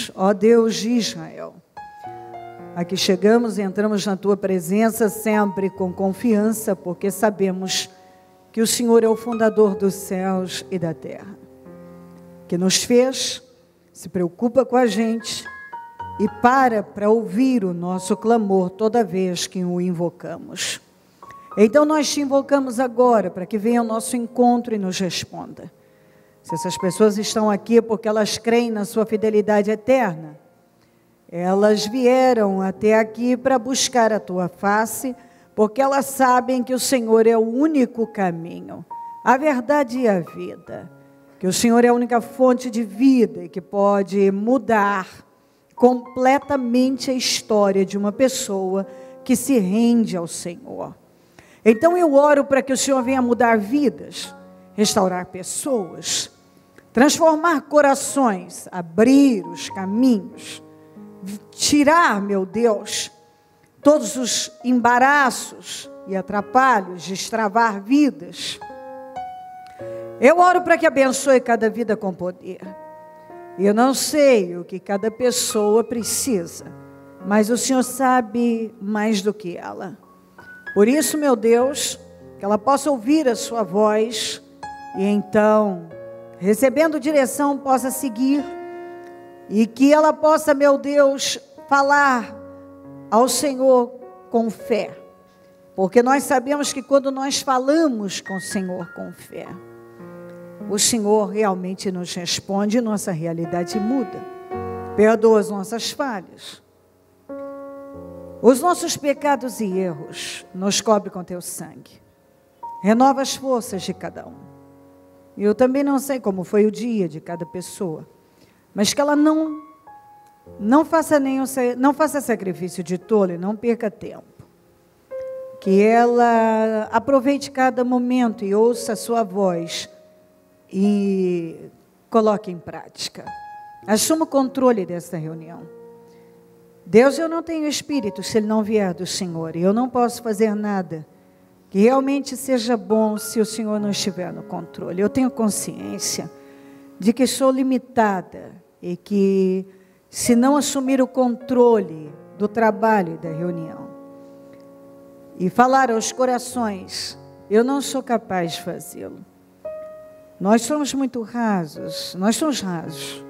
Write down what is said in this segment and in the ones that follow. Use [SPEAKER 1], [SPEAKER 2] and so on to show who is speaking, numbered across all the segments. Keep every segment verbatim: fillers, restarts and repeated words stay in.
[SPEAKER 1] Deus, ó Deus de Israel. Aqui chegamos e entramos na Tua presença sempre com confiança, porque sabemos que o Senhor é o fundador dos céus e da terra, que nos fez, se preocupa com a gente e para para ouvir o nosso clamor toda vez que o invocamos. Então nós te invocamos agora para que venha ao nosso encontro e nos responda. Se essas pessoas estão aqui porque elas creem na sua fidelidade eterna, elas vieram até aqui para buscar a tua face, porque elas sabem que o Senhor é o único caminho, a verdade e a vida, que o Senhor é a única fonte de vida e que pode mudar completamente a história de uma pessoa que se rende ao Senhor. Então eu oro para que o Senhor venha mudar vidas, restaurar pessoas, transformar corações, abrir os caminhos, tirar, meu Deus, todos os embaraços e atrapalhos, destravar vidas. Eu oro para que abençoe cada vida com poder. Eu não sei o que cada pessoa precisa, mas o Senhor sabe mais do que ela. Por isso, meu Deus, que ela possa ouvir a sua voz e então, recebendo direção, possa seguir e que ela possa, meu Deus, falar ao Senhor com fé. Porque nós sabemos que quando nós falamos com o Senhor com fé, o Senhor realmente nos responde e nossa realidade muda. Perdoa as nossas falhas. Os nossos pecados e erros nos cobre com teu sangue. Renova as forças de cada um. Eu também não sei como foi o dia de cada pessoa, mas que ela não, não, faça nenhum, não faça sacrifício de tolo e não perca tempo. Que ela aproveite cada momento e ouça a sua voz e coloque em prática. Assuma o controle desta reunião. Deus, eu não tenho espírito se ele não vier do Senhor, e eu não posso fazer nada que realmente seja bom se o Senhor não estiver no controle. Eu tenho consciência de que sou limitada e que, se não assumir o controle do trabalho e da reunião e falar aos corações, eu não sou capaz de fazê-lo. Nós somos muito rasos, nós somos rasos.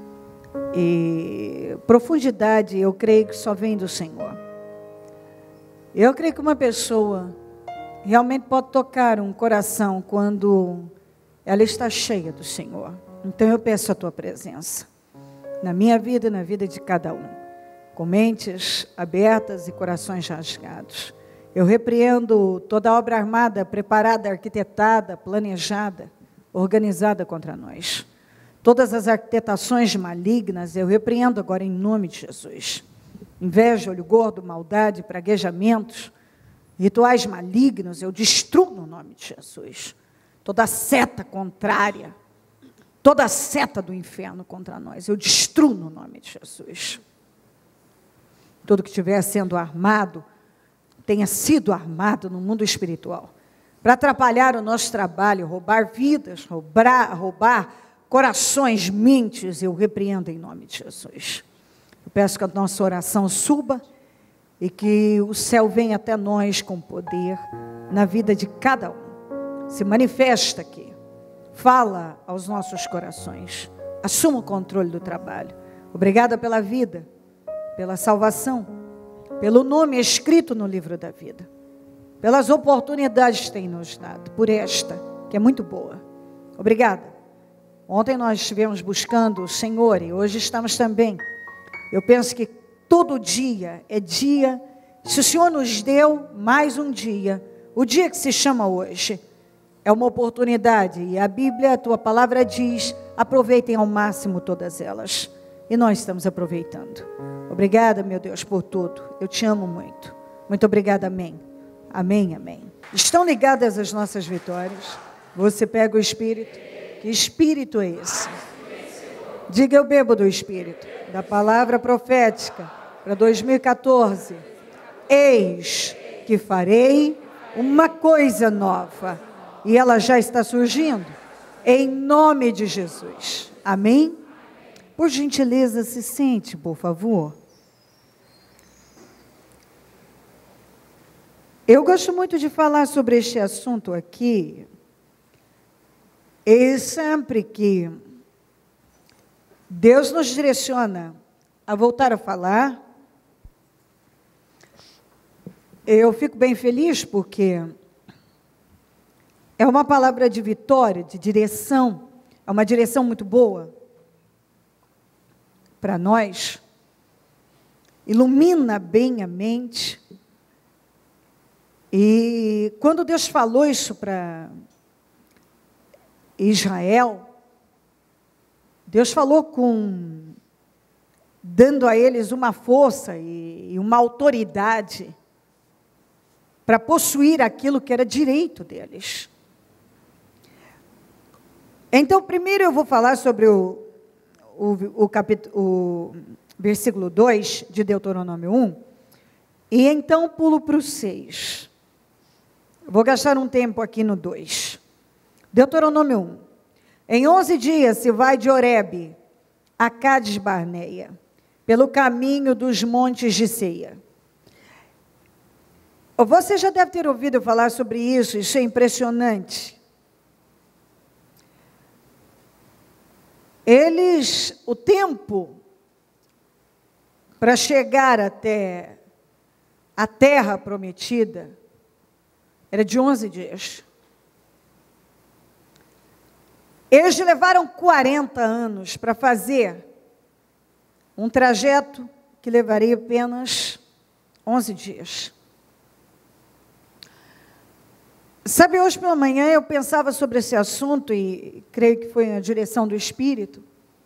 [SPEAKER 1] E profundidade, eu creio que só vem do Senhor. Eu creio que uma pessoa realmente pode tocar um coração quando ela está cheia do Senhor. Então eu peço a tua presença na minha vida e na vida de cada um, com mentes abertas e corações rasgados. Eu repreendo toda obra armada, preparada, arquitetada, planejada, organizada contra nós. Todas as arquitetações malignas, eu repreendo agora em nome de Jesus. Inveja, olho gordo, maldade, praguejamentos, rituais malignos, eu destruo no nome de Jesus. Toda seta contrária, toda seta do inferno contra nós, eu destruo no nome de Jesus. Tudo que estiver sendo armado, tenha sido armado no mundo espiritual, para atrapalhar o nosso trabalho, roubar vidas, roubar, roubar corações, mentes, eu repreendo em nome de Jesus. Eu peço que a nossa oração suba e que o céu venha até nós com poder na vida de cada um. Se manifesta aqui, fala aos nossos corações, assuma o controle do trabalho. Obrigada pela vida, pela salvação, pelo nome escrito no livro da vida, pelas oportunidades que tem nos dado, por esta, que é muito boa. Obrigada. Ontem nós estivemos buscando o Senhor e hoje estamos também. Eu penso que todo dia é dia, se o Senhor nos deu mais um dia, o dia que se chama hoje, é uma oportunidade. E a Bíblia, a tua palavra diz, aproveitem ao máximo todas elas. E nós estamos aproveitando. Obrigada, meu Deus, por tudo. Eu te amo muito. Muito obrigada, amém. Amém, amém. Estão ligadas as nossas vitórias? Você pega o Espírito. Que Espírito é esse? Diga, eu bebo do Espírito, da palavra profética para dois mil e quatorze. Eis que farei uma coisa nova, e ela já está surgindo, em nome de Jesus. Amém? Por gentileza, se sente, por favor. Eu gosto muito de falar sobre este assunto aqui. E sempre que Deus nos direciona a voltar a falar, eu fico bem feliz porque é uma palavra de vitória, de direção, é uma direção muito boa para nós, ilumina bem a mente. E quando Deus falou isso para Israel, Deus falou com, dando a eles uma força e, e uma autoridade para possuir aquilo que era direito deles. Então, primeiro eu vou falar sobre o, o, o, capítulo, o versículo dois de Deuteronômio um, e então pulo para o seis. Vou gastar um tempo aqui no dois. Deuteronômio um. Em onze dias se vai de Horebe a Cádiz Barneia, pelo caminho dos montes de Seia. Você já deve ter ouvido falar sobre isso, isso é impressionante. Eles, o tempo para chegar até a terra prometida era de onze dias. Eles levaram quarenta anos para fazer um trajeto que levaria apenas onze dias. Sabe, hoje pela manhã eu pensava sobre esse assunto e creio que foi na direção do Espírito.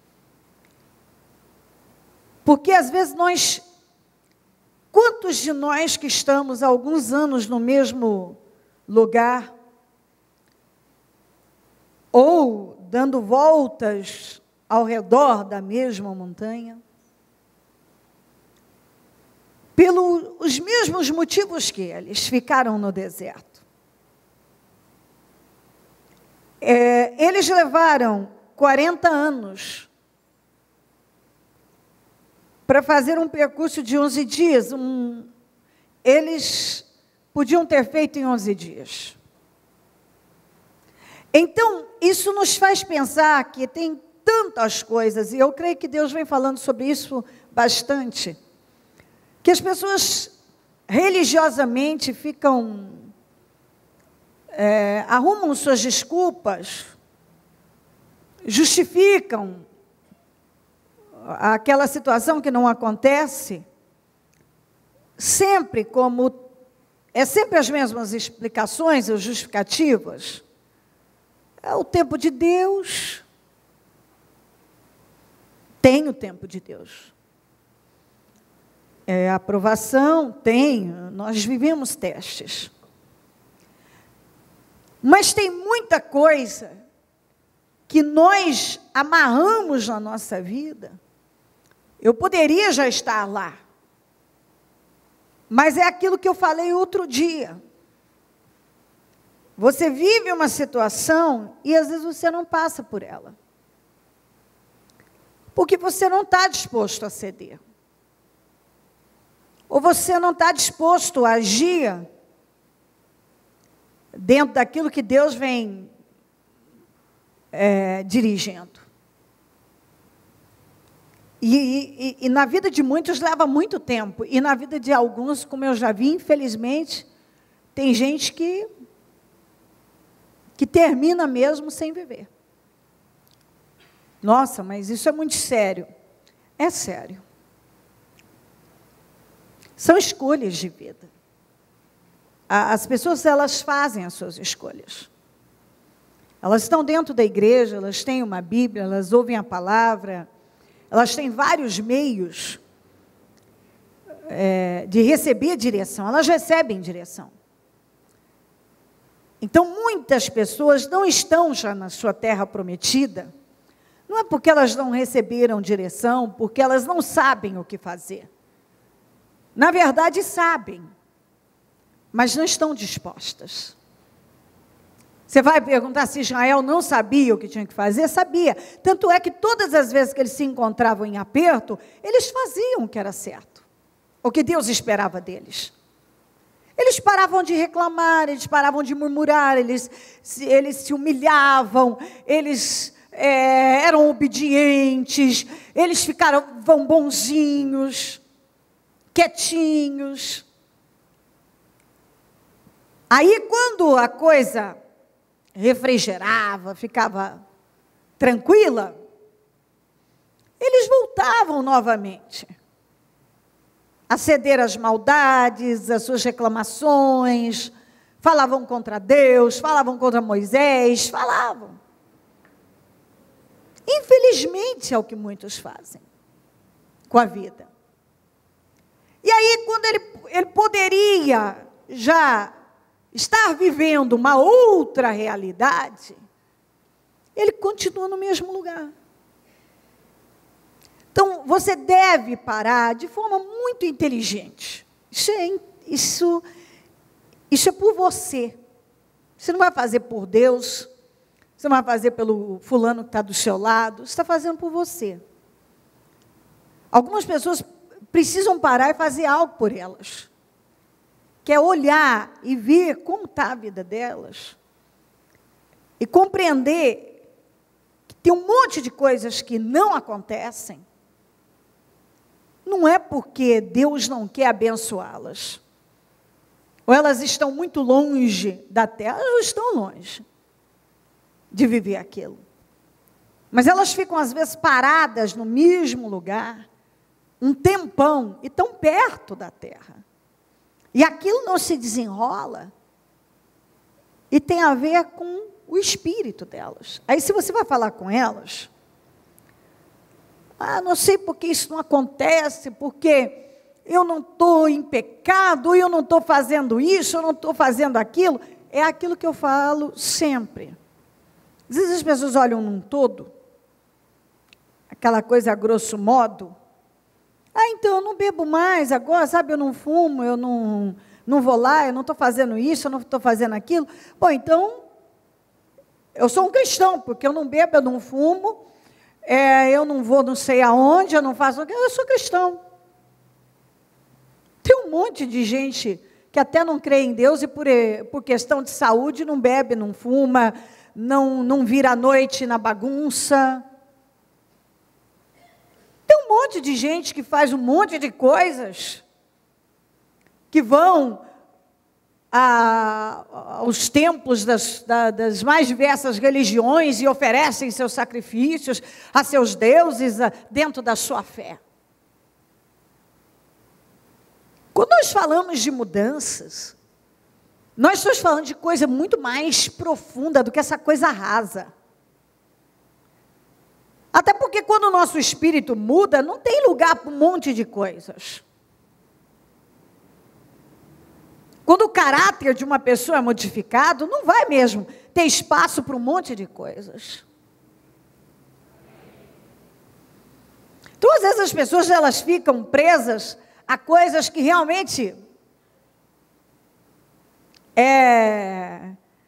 [SPEAKER 1] Porque às vezes nós, quantos de nós que estamos há alguns anos no mesmo lugar, ou dando voltas ao redor da mesma montanha, pelos mesmos motivos que eles ficaram no deserto. É, eles levaram quarenta anos para fazer um percurso de onze dias. Um, eles podiam ter feito em onze dias. Então, isso nos faz pensar que tem tantas coisas, e eu creio que Deus vem falando sobre isso bastante, que as pessoas religiosamente ficam, é, arrumam suas desculpas, justificam aquela situação que não acontece, sempre como, é sempre as mesmas explicações ou justificativas. É o tempo de Deus. Tem o tempo de Deus. É a aprovação, tem. Nós vivemos testes. Mas tem muita coisa que nós amarramos na nossa vida. Eu poderia já estar lá. Mas é aquilo que eu falei outro dia. Você vive uma situação e às vezes você não passa por ela. Porque você não está disposto a ceder. Ou você não está disposto a agir dentro daquilo que Deus vem é, dirigindo. E, e, e na vida de muitos leva muito tempo. E na vida de alguns, como eu já vi, infelizmente, tem gente que... que termina mesmo sem viver. Nossa, mas isso é muito sério. É sério. São escolhas de vida. As pessoas, elas fazem as suas escolhas. Elas estão dentro da igreja, elas têm uma Bíblia, elas ouvem a palavra, elas têm vários meios é, de receber direção, elas recebem direção. Então, muitas pessoas não estão já na sua terra prometida, não é porque elas não receberam direção, porque elas não sabem o que fazer. Na verdade, sabem, mas não estão dispostas. Você vai perguntar se Israel não sabia o que tinha que fazer? Sabia. Tanto é que todas as vezes que eles se encontravam em aperto, eles faziam o que era certo, o que Deus esperava deles. Eles paravam de reclamar, eles paravam de murmurar, eles, eles se humilhavam, eles é, eram obedientes, eles ficavam bonzinhos, quietinhos. Aí, quando a coisa refrigerava, ficava tranquila, eles voltavam novamente a ceder às maldades, às suas reclamações, falavam contra Deus, falavam contra Moisés, falavam. Infelizmente é o que muitos fazem com a vida. E aí, quando ele, ele poderia já estar vivendo uma outra realidade, ele continua no mesmo lugar. Então, você deve parar de forma muito inteligente. Isso é, isso, isso é por você. Você não vai fazer por Deus, você não vai fazer pelo fulano que está do seu lado, você está fazendo por você. Algumas pessoas precisam parar e fazer algo por elas. Que é olhar e ver como está a vida delas. E compreender que tem um monte de coisas que não acontecem. Não é porque Deus não quer abençoá-las. Ou elas estão muito longe da terra, elas não estão longe de viver aquilo. Mas elas ficam, às vezes, paradas no mesmo lugar, um tempão, e tão perto da terra. E aquilo não se desenrola, e tem a ver com o espírito delas. Aí, se você vai falar com elas, ah, não sei por que isso não acontece, porque eu não estou em pecado, eu não estou fazendo isso, eu não estou fazendo aquilo, é aquilo que eu falo sempre. Às vezes as pessoas olham num todo, aquela coisa a grosso modo. Ah, então eu não bebo mais agora, sabe, eu não fumo, eu não, não vou lá, eu não estou fazendo isso, eu não estou fazendo aquilo. Bom, então, eu sou um cristão, porque eu não bebo, eu não fumo, é, eu não vou não sei aonde, eu não faço aquilo, eu sou cristão. Tem um monte de gente que até não crê em Deus e por, por questão de saúde não bebe, não fuma, não, não vira à noite na bagunça. Tem um monte de gente que faz um monte de coisas, que vão a, aos templos das, da, das mais diversas religiões e oferecem seus sacrifícios a seus deuses a, dentro da sua fé. Quando nós falamos de mudanças, nós estamos falando de coisa muito mais profunda do que essa coisa rasa. Até porque quando o nosso espírito muda, não tem lugar para um monte de coisas. Quando o caráter de uma pessoa é modificado, não vai mesmo ter espaço para um monte de coisas. Então, às vezes, as pessoas elas ficam presas a coisas que realmente é,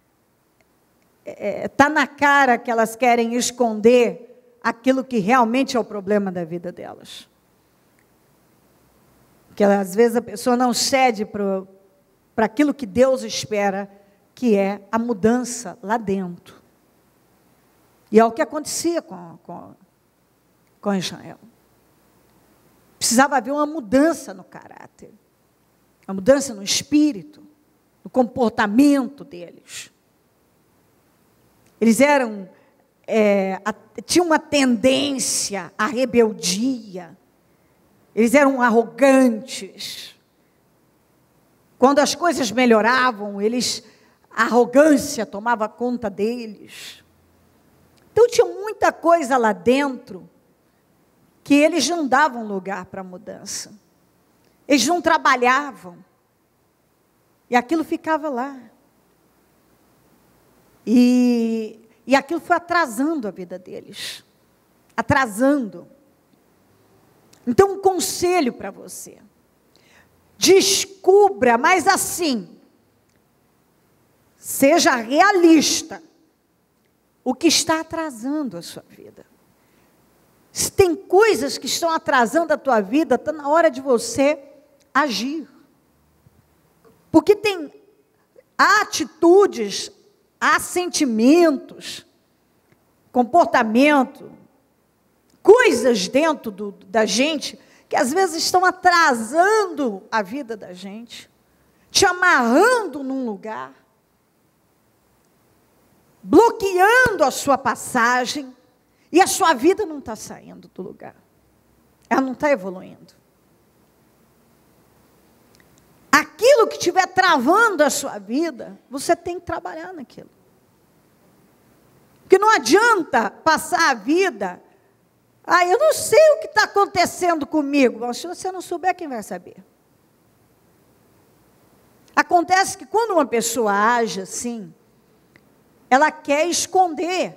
[SPEAKER 1] é, tá na cara que elas querem esconder aquilo que realmente é o problema da vida delas. Que às vezes a pessoa não cede para aquilo que Deus espera, que é a mudança lá dentro. E é o que acontecia com, com, com Israel. Precisava haver uma mudança no caráter, uma mudança no espírito, no comportamento deles. Eles eram... É, a, tinha uma tendência à rebeldia, eles eram arrogantes. Quando as coisas melhoravam, eles, a arrogância tomava conta deles. Então tinha muita coisa lá dentro que eles não davam lugar para a mudança. Eles não trabalhavam. E aquilo ficava lá. E E aquilo foi atrasando a vida deles. Atrasando. Então, um conselho para você. Descubra, mas assim, Seja realista. O que está atrasando a sua vida? Se tem coisas que estão atrasando a tua vida, está na hora de você agir. Porque tem atitudes, há sentimentos, comportamento, coisas dentro do, da gente, que às vezes estão atrasando a vida da gente, te amarrando num lugar, bloqueando a sua passagem, e a sua vida não está saindo do lugar. Ela não está evoluindo. Aquilo que estiver travando a sua vida, você tem que trabalhar naquilo. Porque não adianta passar a vida, ah, eu não sei o que está acontecendo comigo. Mas se você não souber, quem vai saber? Acontece que quando uma pessoa age assim, ela quer esconder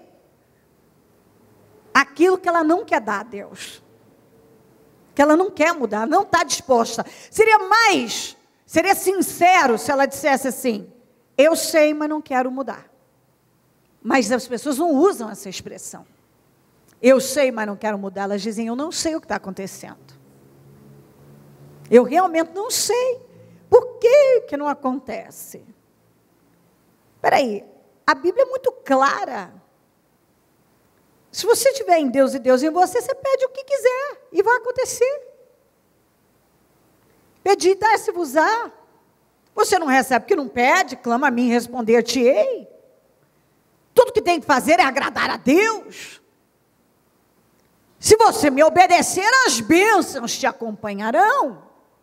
[SPEAKER 1] aquilo que ela não quer dar a Deus. Que ela não quer mudar, não está disposta. Seria mais, seria sincero se ela dissesse assim, eu sei, mas não quero mudar. Mas as pessoas não usam essa expressão. Eu sei, mas não quero mudar. Elas dizem, eu não sei o que está acontecendo. Eu realmente não sei. Por que que não acontece? Espera aí, a Bíblia é muito clara. Se você estiver em Deus e Deus em você, você pede o que quiser e vai acontecer. Pedi, dá-se-vos-á. Você não recebe porque não pede, clama a mim, responder-te-ei. Tudo que tem que fazer é agradar a Deus. Se você me obedecer, as bênçãos te acompanharão.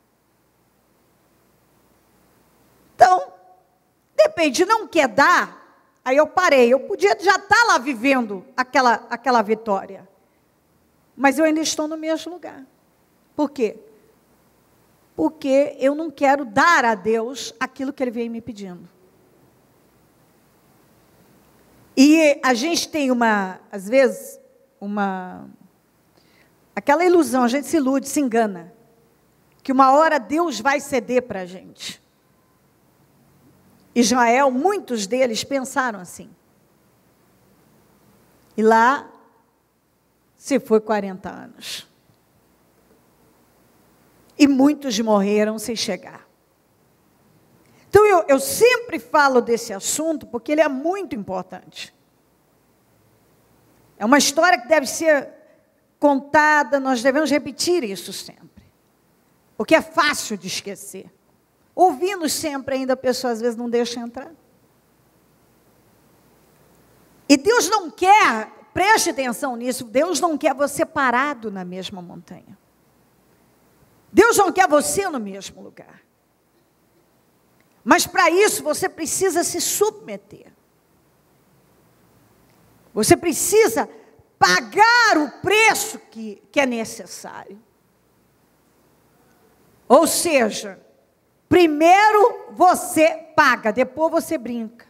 [SPEAKER 1] Então, depende, não quer dar. Aí eu parei, eu podia já estar lá vivendo aquela, aquela vitória. Mas eu ainda estou no mesmo lugar. Por quê? Porque eu não quero dar a Deus aquilo que Ele vem me pedindo. E a gente tem uma, às vezes, uma... aquela ilusão, a gente se ilude, se engana. Que uma hora Deus vai ceder para a gente. Israel, muitos deles pensaram assim. E lá se foi quarenta anos. E muitos morreram sem chegar. Então, eu, eu sempre falo desse assunto, porque ele é muito importante. É uma história que deve ser contada, nós devemos repetir isso sempre. Porque é fácil de esquecer. Ouvindo sempre ainda, a pessoa às vezes não deixa entrar. E Deus não quer, preste atenção nisso, Deus não quer você parado na mesma montanha. Deus não quer você no mesmo lugar. Mas para isso você precisa se submeter. Você precisa pagar o preço que, que é necessário. Ou seja, primeiro você paga, depois você brinca.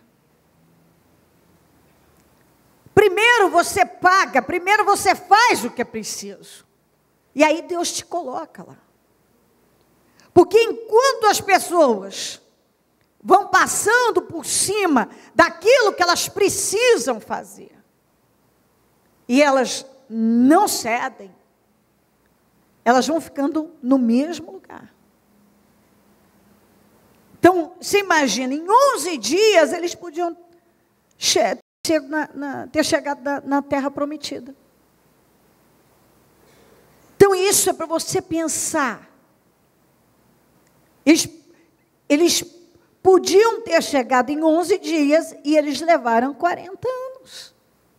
[SPEAKER 1] Primeiro você paga, primeiro você faz o que é preciso. E aí Deus te coloca lá. Porque enquanto as pessoas vão passando por cima daquilo que elas precisam fazer, e elas não cedem, elas vão ficando no mesmo lugar. Então, você imagina, em onze dias eles podiam che- na, na, ter chegado na, na terra prometida. Então, isso é para você pensar. Eles, eles podiam ter chegado em onze dias e eles levaram quarenta anos.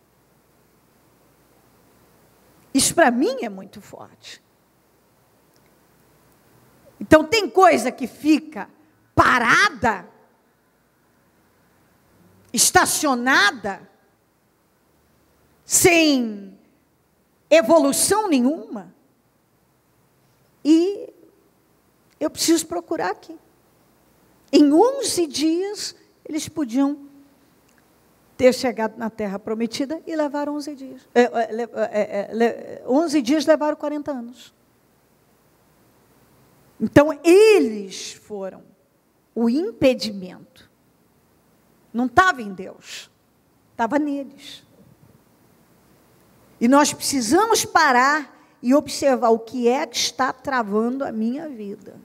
[SPEAKER 1] Isso para mim é muito forte. Então, tem coisa que fica parada, estacionada, sem evolução nenhuma. E eu preciso procurar aqui. Em onze dias, eles podiam ter chegado na terra prometida e levaram onze dias. É, é, é, onze dias levaram quarenta anos. Então, eles foram o impedimento. Não estava em Deus, estava neles. E nós precisamos parar e observar o que é que está travando a minha vida.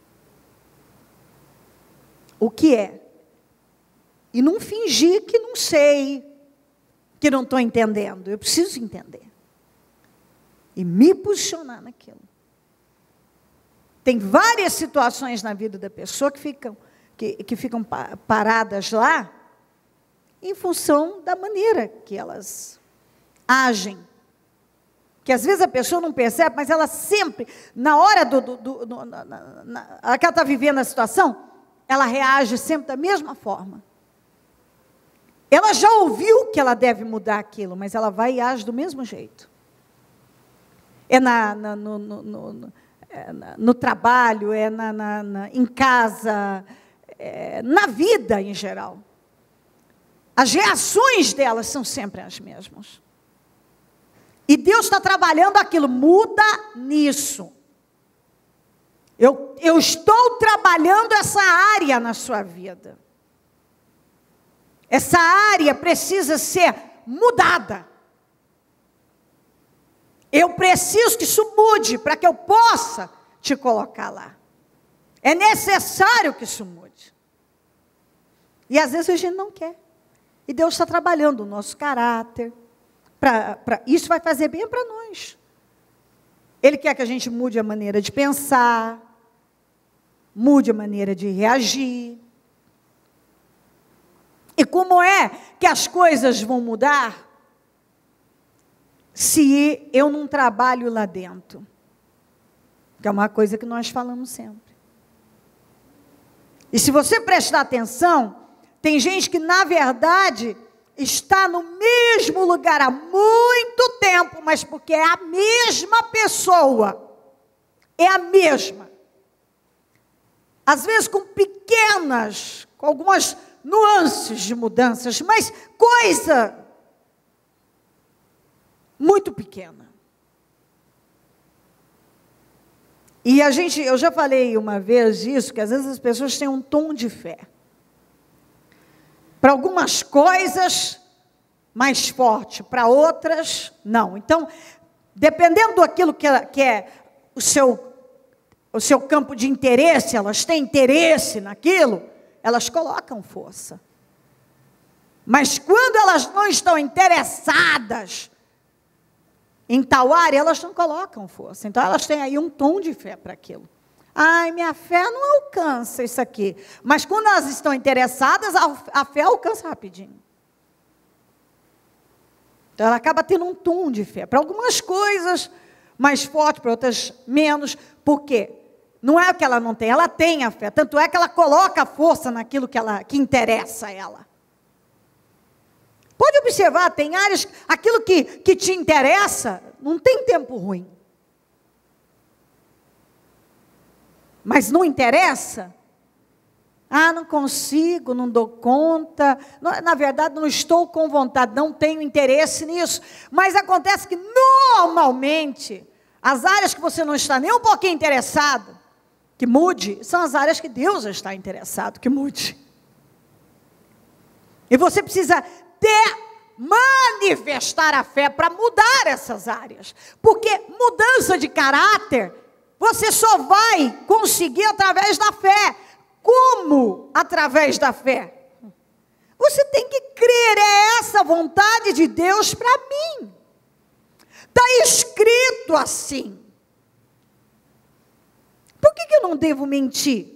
[SPEAKER 1] O que é? E não fingir que não sei, que não estou entendendo. Eu preciso entender. E me posicionar naquilo. Tem várias situações na vida da pessoa que ficam, que, que ficam paradas lá, em função da maneira que elas agem. Que às vezes a pessoa não percebe, mas ela sempre, na hora do, do, do, do na, na, na, que ela está vivendo a situação, ela reage sempre da mesma forma. Ela já ouviu que ela deve mudar aquilo, mas ela vai e age do mesmo jeito. É na, na, no, no, no, é na, no trabalho, é na, na, na, em casa, é na vida em geral. As reações delas são sempre as mesmas. E Deus está trabalhando aquilo, muda nisso. Eu, eu estou trabalhando essa área na sua vida. Essa área precisa ser mudada. Eu preciso que isso mude para que eu possa te colocar lá. É necessário que isso mude. E às vezes a gente não quer. E Deus está trabalhando o nosso caráter. Pra, pra, isso vai fazer bem para nós. Ele quer que a gente mude a maneira de pensar, mude a maneira de reagir. E como é que as coisas vão mudar se eu não trabalho lá dentro? Que é uma coisa que nós falamos sempre. E se você prestar atenção, tem gente que, na verdade, está no mesmo lugar há muito tempo, mas porque é a mesma pessoa. É a mesma. Às vezes com pequenas, com algumas nuances de mudanças, mas coisa muito pequena. E a gente, eu já falei uma vez isso, que às vezes as pessoas têm um tom de fé. Para algumas coisas, mais forte, para outras, não. Então, dependendo daquilo que, ela, que é o seu, o seu campo de interesse, elas têm interesse naquilo, elas colocam força. Mas quando elas não estão interessadas em tal área, elas não colocam força. Então, elas têm aí um tom de fé para aquilo. Ai, minha fé não alcança isso aqui. Mas quando elas estão interessadas, a, a fé alcança rapidinho. Então, ela acaba tendo um tom de fé. Para algumas coisas, mais forte, para outras menos. Por quê? Não é que ela não tem, ela tem a fé. Tanto é que ela coloca a força naquilo que, ela, que interessa a ela. Pode observar, tem áreas, aquilo que, que te interessa, não tem tempo ruim. Mas não interessa? Ah, não consigo, não dou conta. Na verdade, não estou com vontade, não tenho interesse nisso. Mas acontece que, normalmente, as áreas que você não está nem um pouquinho interessado, que mude, são as áreas que Deus está interessado, que mude. E você precisa ter, manifestar a fé para mudar essas áreas. Porque mudança de caráter, você só vai conseguir através da fé. Como através da fé? Você tem que crer, é essa a vontade de Deus para mim. Está escrito assim. Por que, que eu não devo mentir?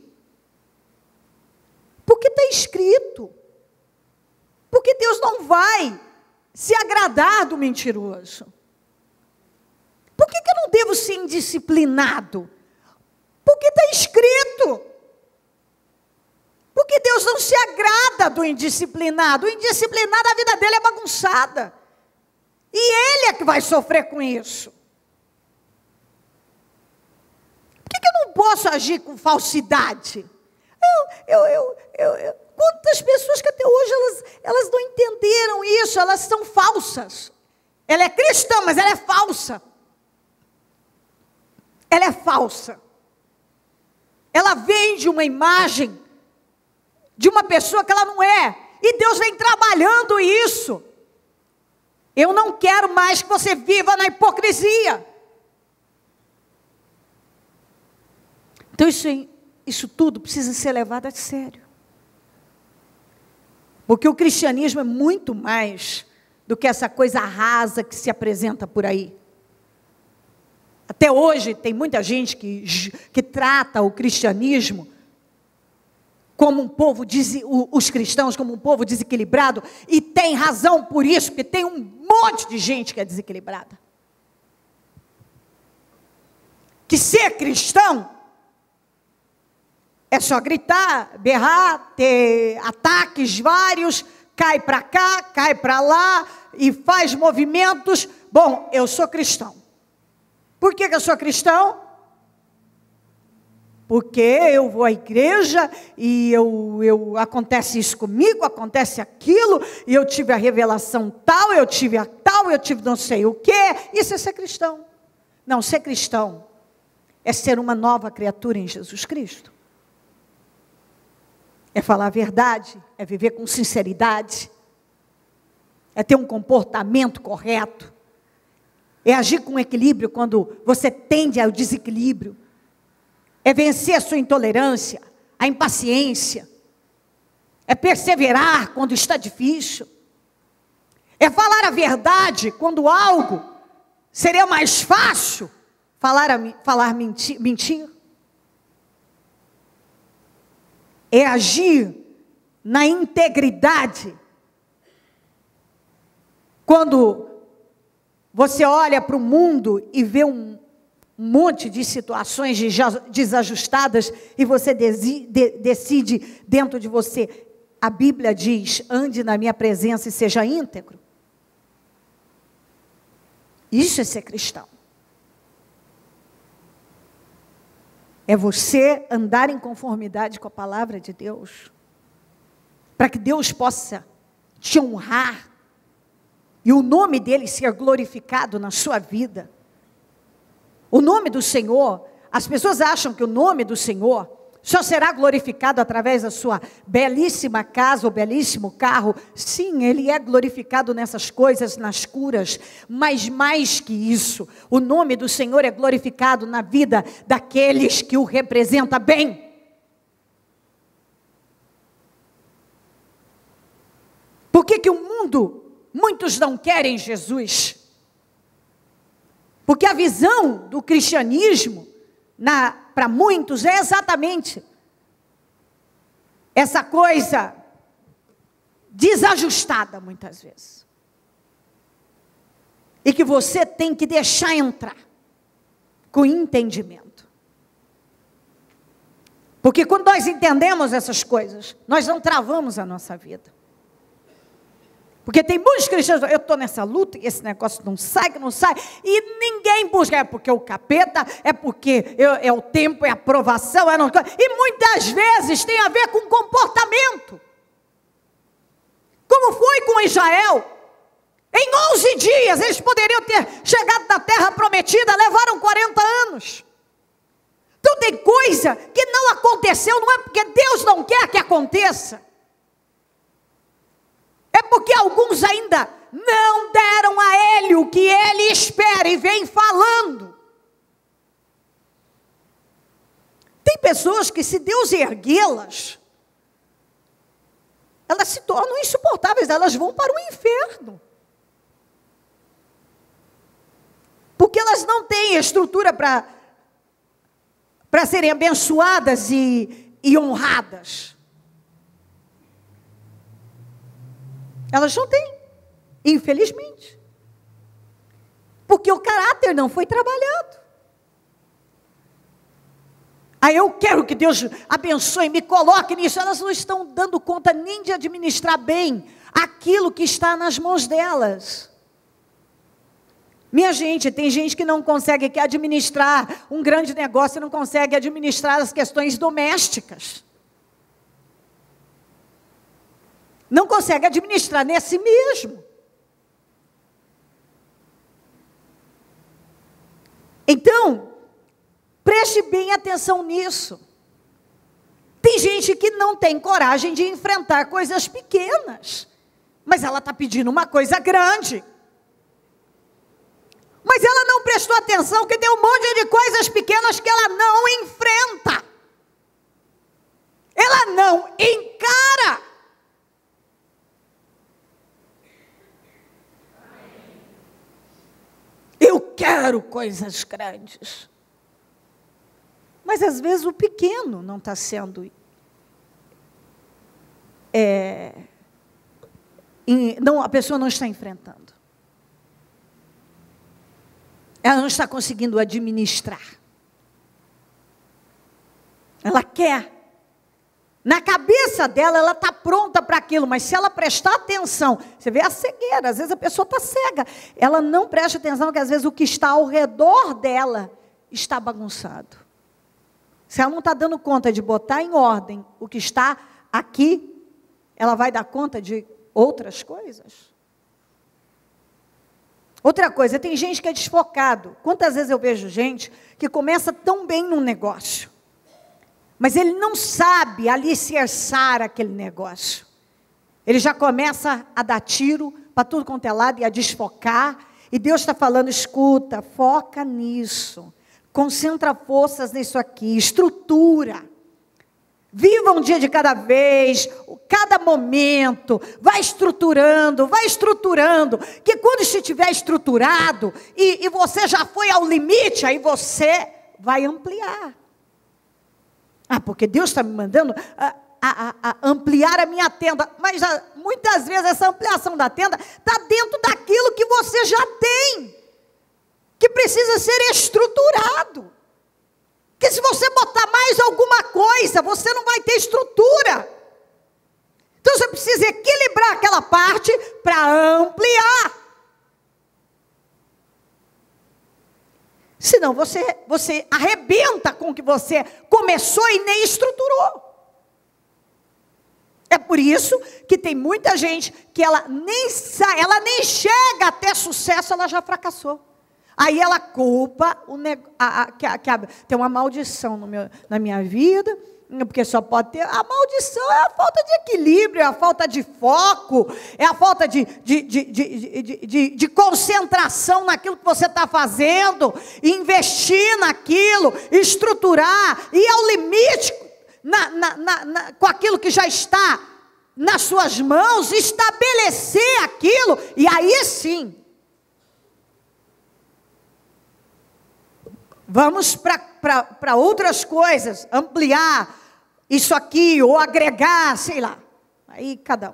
[SPEAKER 1] Porque está escrito. Porque Deus não vai se agradar do mentiroso. Por que, que eu não devo ser indisciplinado? Porque está escrito. Porque Deus não se agrada do indisciplinado. O indisciplinado, a vida dele é bagunçada. E ele é que vai sofrer com isso. Por que, que eu não posso agir com falsidade? Eu, eu, eu, eu, eu, quantas pessoas que até hoje elas, elas não entenderam isso, elas são falsas. Ela é cristã, mas ela é falsa. Ela é falsa. Ela vende uma imagem de uma pessoa que ela não é. E Deus vem trabalhando isso. Eu não quero mais que você viva na hipocrisia. Então isso, isso tudo precisa ser levado a sério. Porque o cristianismo é muito mais do que essa coisa rasa que se apresenta por aí. Até hoje tem muita gente que, que trata o cristianismo como um povo, os cristãos como um povo desequilibrado, e tem razão por isso, porque tem um monte de gente que é desequilibrada. Que ser cristão é só gritar, berrar, ter ataques vários, cai para cá, cai para lá, e faz movimentos. Bom, eu sou cristão. Por que que eu sou cristão? Porque eu vou à igreja e eu, eu, acontece isso comigo, acontece aquilo, e eu tive a revelação tal, eu tive a tal, eu tive não sei o quê. Isso é ser cristão. Não, ser cristão é ser uma nova criatura em Jesus Cristo. É falar a verdade, é viver com sinceridade, é ter um comportamento correto, é agir com equilíbrio quando você tende ao desequilíbrio, é vencer a sua intolerância, a impaciência, é perseverar quando está difícil, é falar a verdade quando algo seria mais fácil falar, a, falar mentir, mentir. É agir na integridade. Quando você olha para o mundo e vê um monte de situações desajustadas e você decide dentro de você, a Bíblia diz, ande na minha presença e seja íntegro. Isso é ser cristão. É você andar em conformidade com a palavra de Deus, para que Deus possa te honrar, e o nome dele ser glorificado na sua vida. O nome do Senhor, as pessoas acham que o nome do Senhor só será glorificado através da sua belíssima casa ou belíssimo carro. Sim, ele é glorificado nessas coisas, nas curas, mas mais que isso, o nome do Senhor é glorificado na vida daqueles que o representam bem. Por que que o mundo, muitos não querem Jesus? Porque a visão do cristianismo, para muitos, é exatamente essa coisa desajustada, muitas vezes. E que você tem que deixar entrar com entendimento. Porque quando nós entendemos essas coisas, nós não travamos a nossa vida. Porque tem muitos cristãos, eu estou nessa luta, e esse negócio não sai, que não sai, e ninguém busca, é porque o capeta, é porque eu, é o tempo, é a aprovação, é não, e muitas vezes tem a ver com comportamento. Como foi com Israel? Em onze dias, eles poderiam ter chegado na terra prometida, levaram quarenta anos. Então tem coisa que não aconteceu, não é porque Deus não quer que aconteça. É porque alguns ainda não deram a ele o que ele espera e vem falando. Tem pessoas que, se Deus erguê-las, elas se tornam insuportáveis, elas vão para o inferno. Porque elas não têm estrutura para para serem abençoadas e, e honradas. Elas não têm, infelizmente. Porque o caráter não foi trabalhado. Aí eu quero que Deus abençoe, me coloque nisso. Elas não estão dando conta nem de administrar bem aquilo que está nas mãos delas. Minha gente, tem gente que não consegue que administrar um grande negócio, não consegue administrar as questões domésticas. Não consegue administrar nem a si mesmo. Então, preste bem atenção nisso. Tem Tem gente que não tem coragem de enfrentar coisas pequenas, mas ela está pedindo uma coisa grande. Mas ela não prestou atenção que tem um monte de coisas pequenas que ela não enfrenta. Ela não encara. Eu quero coisas grandes. Mas às vezes o pequeno não está sendo... É, não, a pessoa não está enfrentando. Ela não está conseguindo administrar. Ela quer. Na cabeça dela, ela está pronta para aquilo, mas se ela prestar atenção, você vê a cegueira, às vezes a pessoa está cega, ela não presta atenção, que às vezes o que está ao redor dela está bagunçado. Se ela não está dando conta de botar em ordem o que está aqui, ela vai dar conta de outras coisas? Outra coisa, tem gente que é desfocado. Quantas vezes eu vejo gente que começa tão bem num negócio, mas ele não sabe alicerçar aquele negócio. Ele já começa a dar tiro para tudo quanto é lado e a desfocar. E Deus está falando, escuta, foca nisso. Concentra forças nisso aqui, estrutura. Viva um dia de cada vez, cada momento, vai estruturando, vai estruturando, que quando estiver estruturado, e, e você já foi ao limite, aí você vai ampliar. Ah, porque Deus está me mandando a, a, a ampliar a minha tenda, mas a, muitas vezes essa ampliação da tenda está dentro daquilo que você já tem, que precisa ser estruturado. Porque se você botar mais alguma coisa, você não vai ter estrutura. Então você precisa equilibrar aquela parte para ampliar. Senão você, você arrebenta com o que você começou e nem estruturou. É por isso que tem muita gente que ela nem sai, ela nem chega até sucesso, ela já fracassou. Aí ela culpa, o neg- a, a, que a, que a, tem uma maldição no meu, na minha vida, porque só pode ter, a maldição é a falta de equilíbrio, é a falta de foco, é a falta de, de, de, de, de, de, de concentração naquilo que você está fazendo, investir naquilo, estruturar, ir ao limite na, na, na, na, com aquilo que já está nas suas mãos, estabelecer aquilo, e aí sim, vamos para outras coisas, ampliar isso aqui, ou agregar, sei lá. Aí cada um.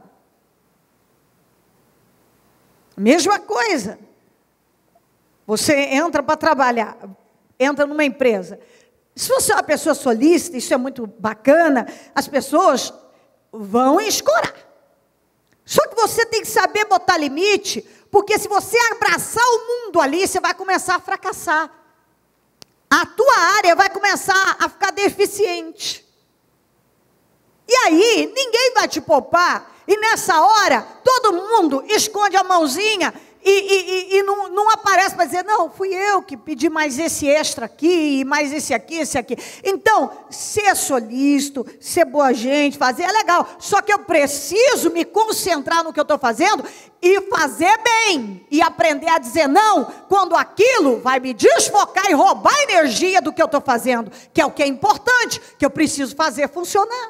[SPEAKER 1] Mesma coisa. Você entra para trabalhar, entra numa empresa. Se você é uma pessoa solícita, isso é muito bacana, as pessoas vão escorar. Só que você tem que saber botar limite, porque se você abraçar o mundo ali, você vai começar a fracassar. A tua área vai começar a ficar deficiente. E aí, ninguém vai te poupar. E nessa hora, todo mundo esconde a mãozinha e, e, e, e não, não aparece para dizer, não, fui eu que pedi mais esse extra aqui, e mais esse aqui, esse aqui. Então, ser solícito, ser boa gente, fazer é legal. Só que eu preciso me concentrar no que eu estou fazendo e fazer bem. E aprender a dizer não, quando aquilo vai me desfocar e roubar a energia do que eu estou fazendo. Que é o que é importante, que eu preciso fazer funcionar.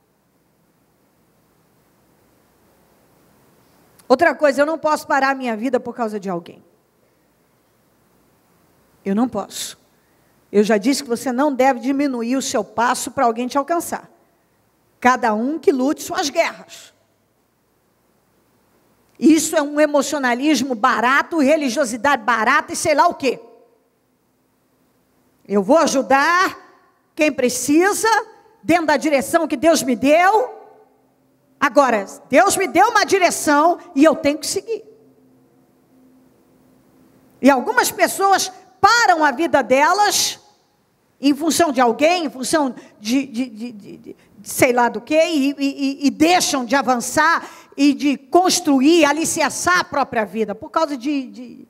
[SPEAKER 1] Outra coisa, eu não posso parar a minha vida por causa de alguém. Eu não posso. Eu já disse que você não deve diminuir o seu passo para alguém te alcançar. Cada um que lute suas guerras. Isso é um emocionalismo barato, religiosidade barata e sei lá o quê. Eu vou ajudar quem precisa, dentro da direção que Deus me deu. Agora, Deus me deu uma direção e eu tenho que seguir. E algumas pessoas param a vida delas em função de alguém, em função de, de, de, de, de sei lá do que, e, e, e deixam de avançar e de construir, alicerçar a própria vida, por causa de, de,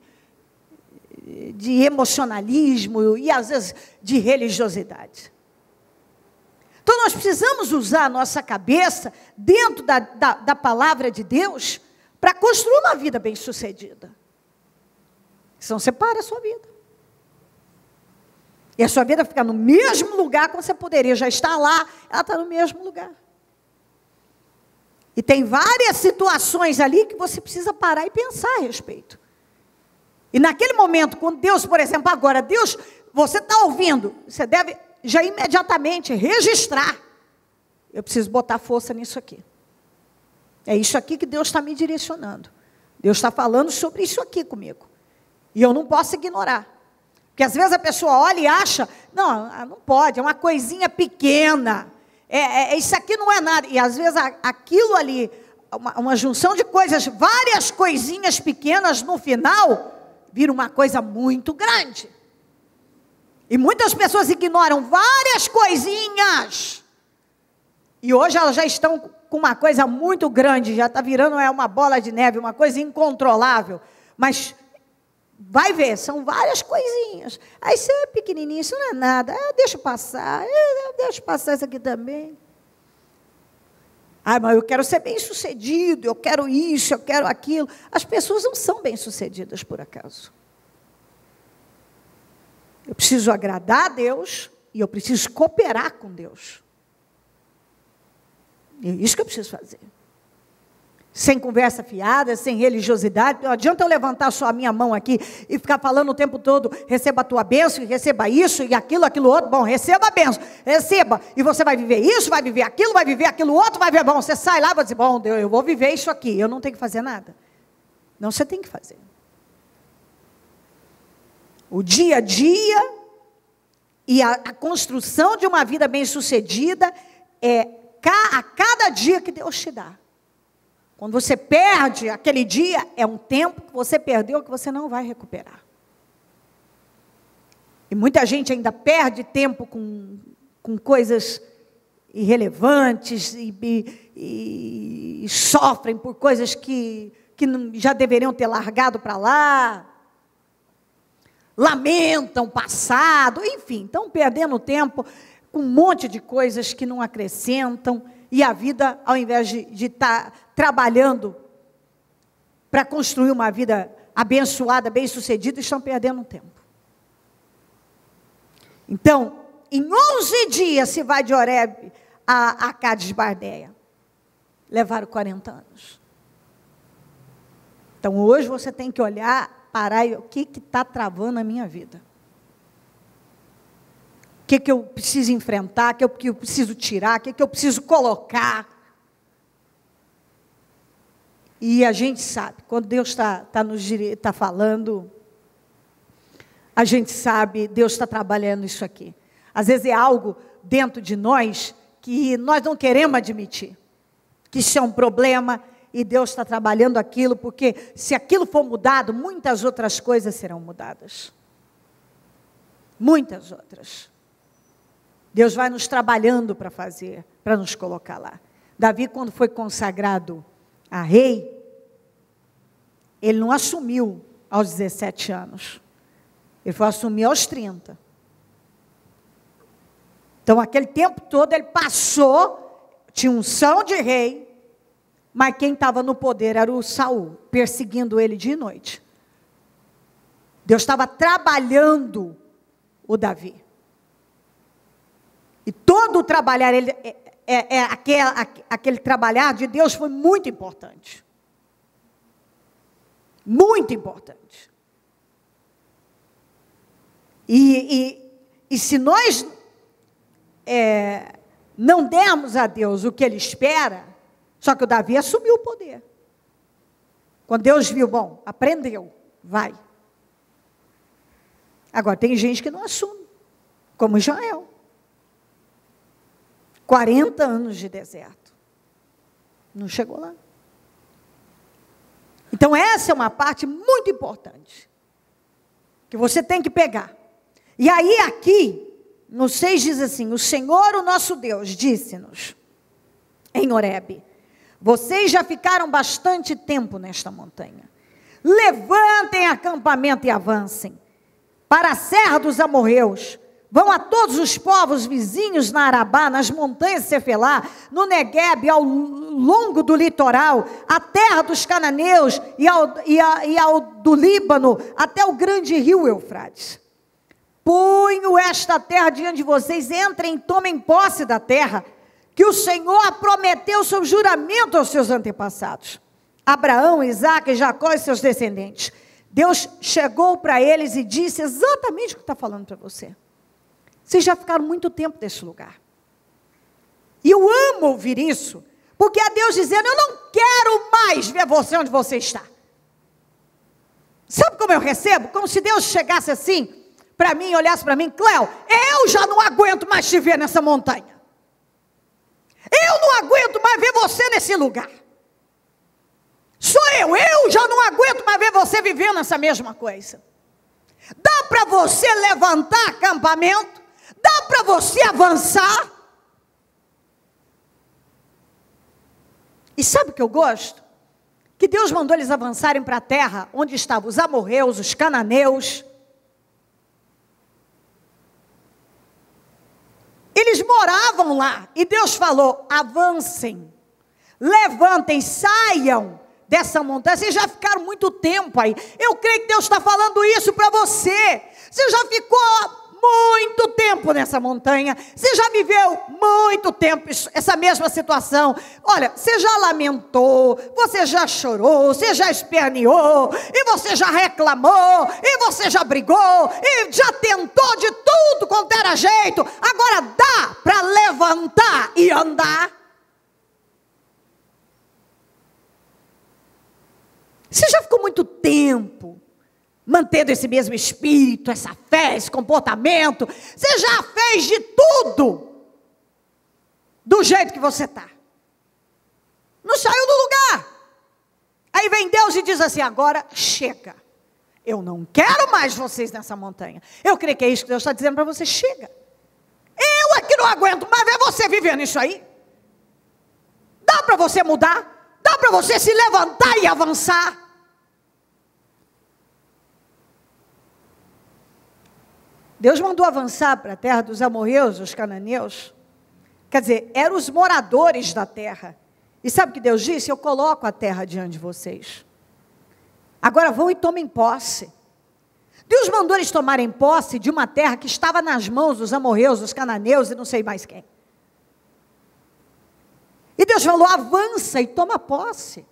[SPEAKER 1] de emocionalismo e às vezes de religiosidade. Então nós precisamos usar a nossa cabeça dentro da, da, da palavra de Deus para construir uma vida bem-sucedida. Senão você para a sua vida. E a sua vida fica no mesmo lugar quando você poderia já estar lá, ela está no mesmo lugar. E tem várias situações ali que você precisa parar e pensar a respeito. E naquele momento, quando Deus, por exemplo, agora, Deus, você está ouvindo, você deve já imediatamente registrar. Eu preciso botar força nisso aqui. É isso aqui que Deus está me direcionando. Deus está falando sobre isso aqui comigo. E eu não posso ignorar. Porque às vezes a pessoa olha e acha, não, não pode, é uma coisinha pequena. É, é, isso aqui não é nada. E às vezes a, aquilo ali, uma, uma junção de coisas, várias coisinhas pequenas no final, vira uma coisa muito grande. E muitas pessoas ignoram várias coisinhas. E hoje elas já estão com uma coisa muito grande, já está virando é, uma bola de neve, uma coisa incontrolável. Mas vai ver, são várias coisinhas. Aí isso é pequenininho, isso não é nada. Ah, deixa passar, ah, deixa passar isso aqui também. Ah, mas eu quero ser bem-sucedido, eu quero isso, eu quero aquilo. As pessoas não são bem-sucedidas por acaso. Eu preciso agradar a Deus e eu preciso cooperar com Deus. É isso que eu preciso fazer. Sem conversa fiada, sem religiosidade. Não adianta eu levantar só a minha mão aqui e ficar falando o tempo todo, receba a tua bênção, receba isso e aquilo, aquilo outro. Bom, receba a bênção, receba. E você vai viver isso, vai viver aquilo, vai viver aquilo outro, vai viver. Bom, você sai lá e vai dizer, bom, Deus, eu vou viver isso aqui, eu não tenho que fazer nada. Não, você tem que fazer. O dia a dia e a, a construção de uma vida bem-sucedida é a cada dia que Deus te dá. Quando você perde aquele dia, é um tempo que você perdeu que você não vai recuperar. E muita gente ainda perde tempo com, com coisas irrelevantes e, e, e sofrem por coisas que, que já deveriam ter largado para lá. Lamentam o passado, enfim, estão perdendo tempo com um monte de coisas que não acrescentam, e a vida, ao invés de estar trabalhando para construir uma vida abençoada, bem-sucedida, estão perdendo tempo. Então, em onze dias se vai de Horebe a, a Cádiz Barneia. Levaram quarenta anos. Então, hoje você tem que olhar, parar e o que está travando a minha vida? O que, que eu preciso enfrentar, o que, que eu preciso tirar, o que, que eu preciso colocar. E a gente sabe, quando Deus está tá nos tá falando, a gente sabe, Deus está trabalhando isso aqui. Às vezes é algo dentro de nós que nós não queremos admitir, que isso é um problema, e Deus está trabalhando aquilo, porque se aquilo for mudado, muitas outras coisas serão mudadas. Muitas outras. Deus vai nos trabalhando para fazer, para nos colocar lá. Davi, quando foi consagrado a rei, ele não assumiu aos dezessete anos. Ele foi assumir aos trinta. Então, aquele tempo todo, ele passou, tinha unção de rei, mas quem estava no poder era o Saul, perseguindo ele dia e noite. Deus estava trabalhando o Davi. E todo o trabalhar, ele, é, é, é, aquele, aquele trabalhar de Deus foi muito importante. Muito importante. E, e, e se nós é, não dermos a Deus o que Ele espera, só que o Davi assumiu o poder. Quando Deus viu, bom, aprendeu, vai. Agora, tem gente que não assume, como Israel. quarenta anos de deserto. Não chegou lá. Então, essa é uma parte muito importante, que você tem que pegar. E aí, aqui, no seis diz assim, o Senhor, o nosso Deus, disse-nos, em Horebe, vocês já ficaram bastante tempo nesta montanha. Levantem acampamento e avancem para a serra dos amorreus, Vão a todos os povos vizinhos na Arabá, nas montanhas de Cefelá, no Neguebe, ao longo do litoral, a terra dos cananeus e ao, e, a, e ao do Líbano, até o grande rio Eufrates. Ponho esta terra diante de vocês, entrem e tomem posse da terra, que o Senhor prometeu sob juramento aos seus antepassados, Abraão, Isaque, Jacó e seus descendentes. Deus chegou para eles e disse exatamente o que está falando para você. Vocês já ficaram muito tempo nesse lugar. E eu amo ouvir isso, porque é Deus dizendo, eu não quero mais ver você onde você está. Sabe como eu recebo? Como se Deus chegasse assim, para mim, olhasse para mim, Cléo, eu já não aguento mais te ver nessa montanha. Eu não aguento mais ver você nesse lugar. Sou eu, eu já não aguento mais ver você vivendo essa mesma coisa. Dá para você levantar acampamento? Dá para você avançar? E sabe o que eu gosto? Que Deus mandou eles avançarem para a terra onde estavam os amorreus, os cananeus. Eles moravam lá. E Deus falou, avancem, levantem, saiam dessa montanha. Vocês já ficaram muito tempo aí. Eu creio que Deus está falando isso para você. Você já ficou muito tempo nessa montanha, você já viveu muito tempo essa mesma situação. Olha, você já lamentou, você já chorou, você já esperneou, e você já reclamou, e você já brigou, e já tentou de tudo quanto era jeito. Agora dá para levantar e andar? Você já ficou muito tempo mantendo esse mesmo espírito, essa fé, esse comportamento? Você já fez de tudo do jeito que você está. Não saiu do lugar. Aí vem Deus e diz assim, agora chega. Eu não quero mais vocês nessa montanha. Eu creio que é isso que Deus está dizendo para você, chega. Eu aqui não aguento mais ver você vivendo isso aí. Dá para você mudar? Dá para você se levantar e avançar? Deus mandou avançar para a terra dos amorreus, dos cananeus. Quer dizer, eram os moradores da terra. E sabe o que Deus disse? Eu coloco a terra diante de vocês. Agora vão e tomem posse. Deus mandou eles tomarem posse de uma terra que estava nas mãos dos amorreus, dos cananeus e não sei mais quem. E Deus falou, avança e toma posse.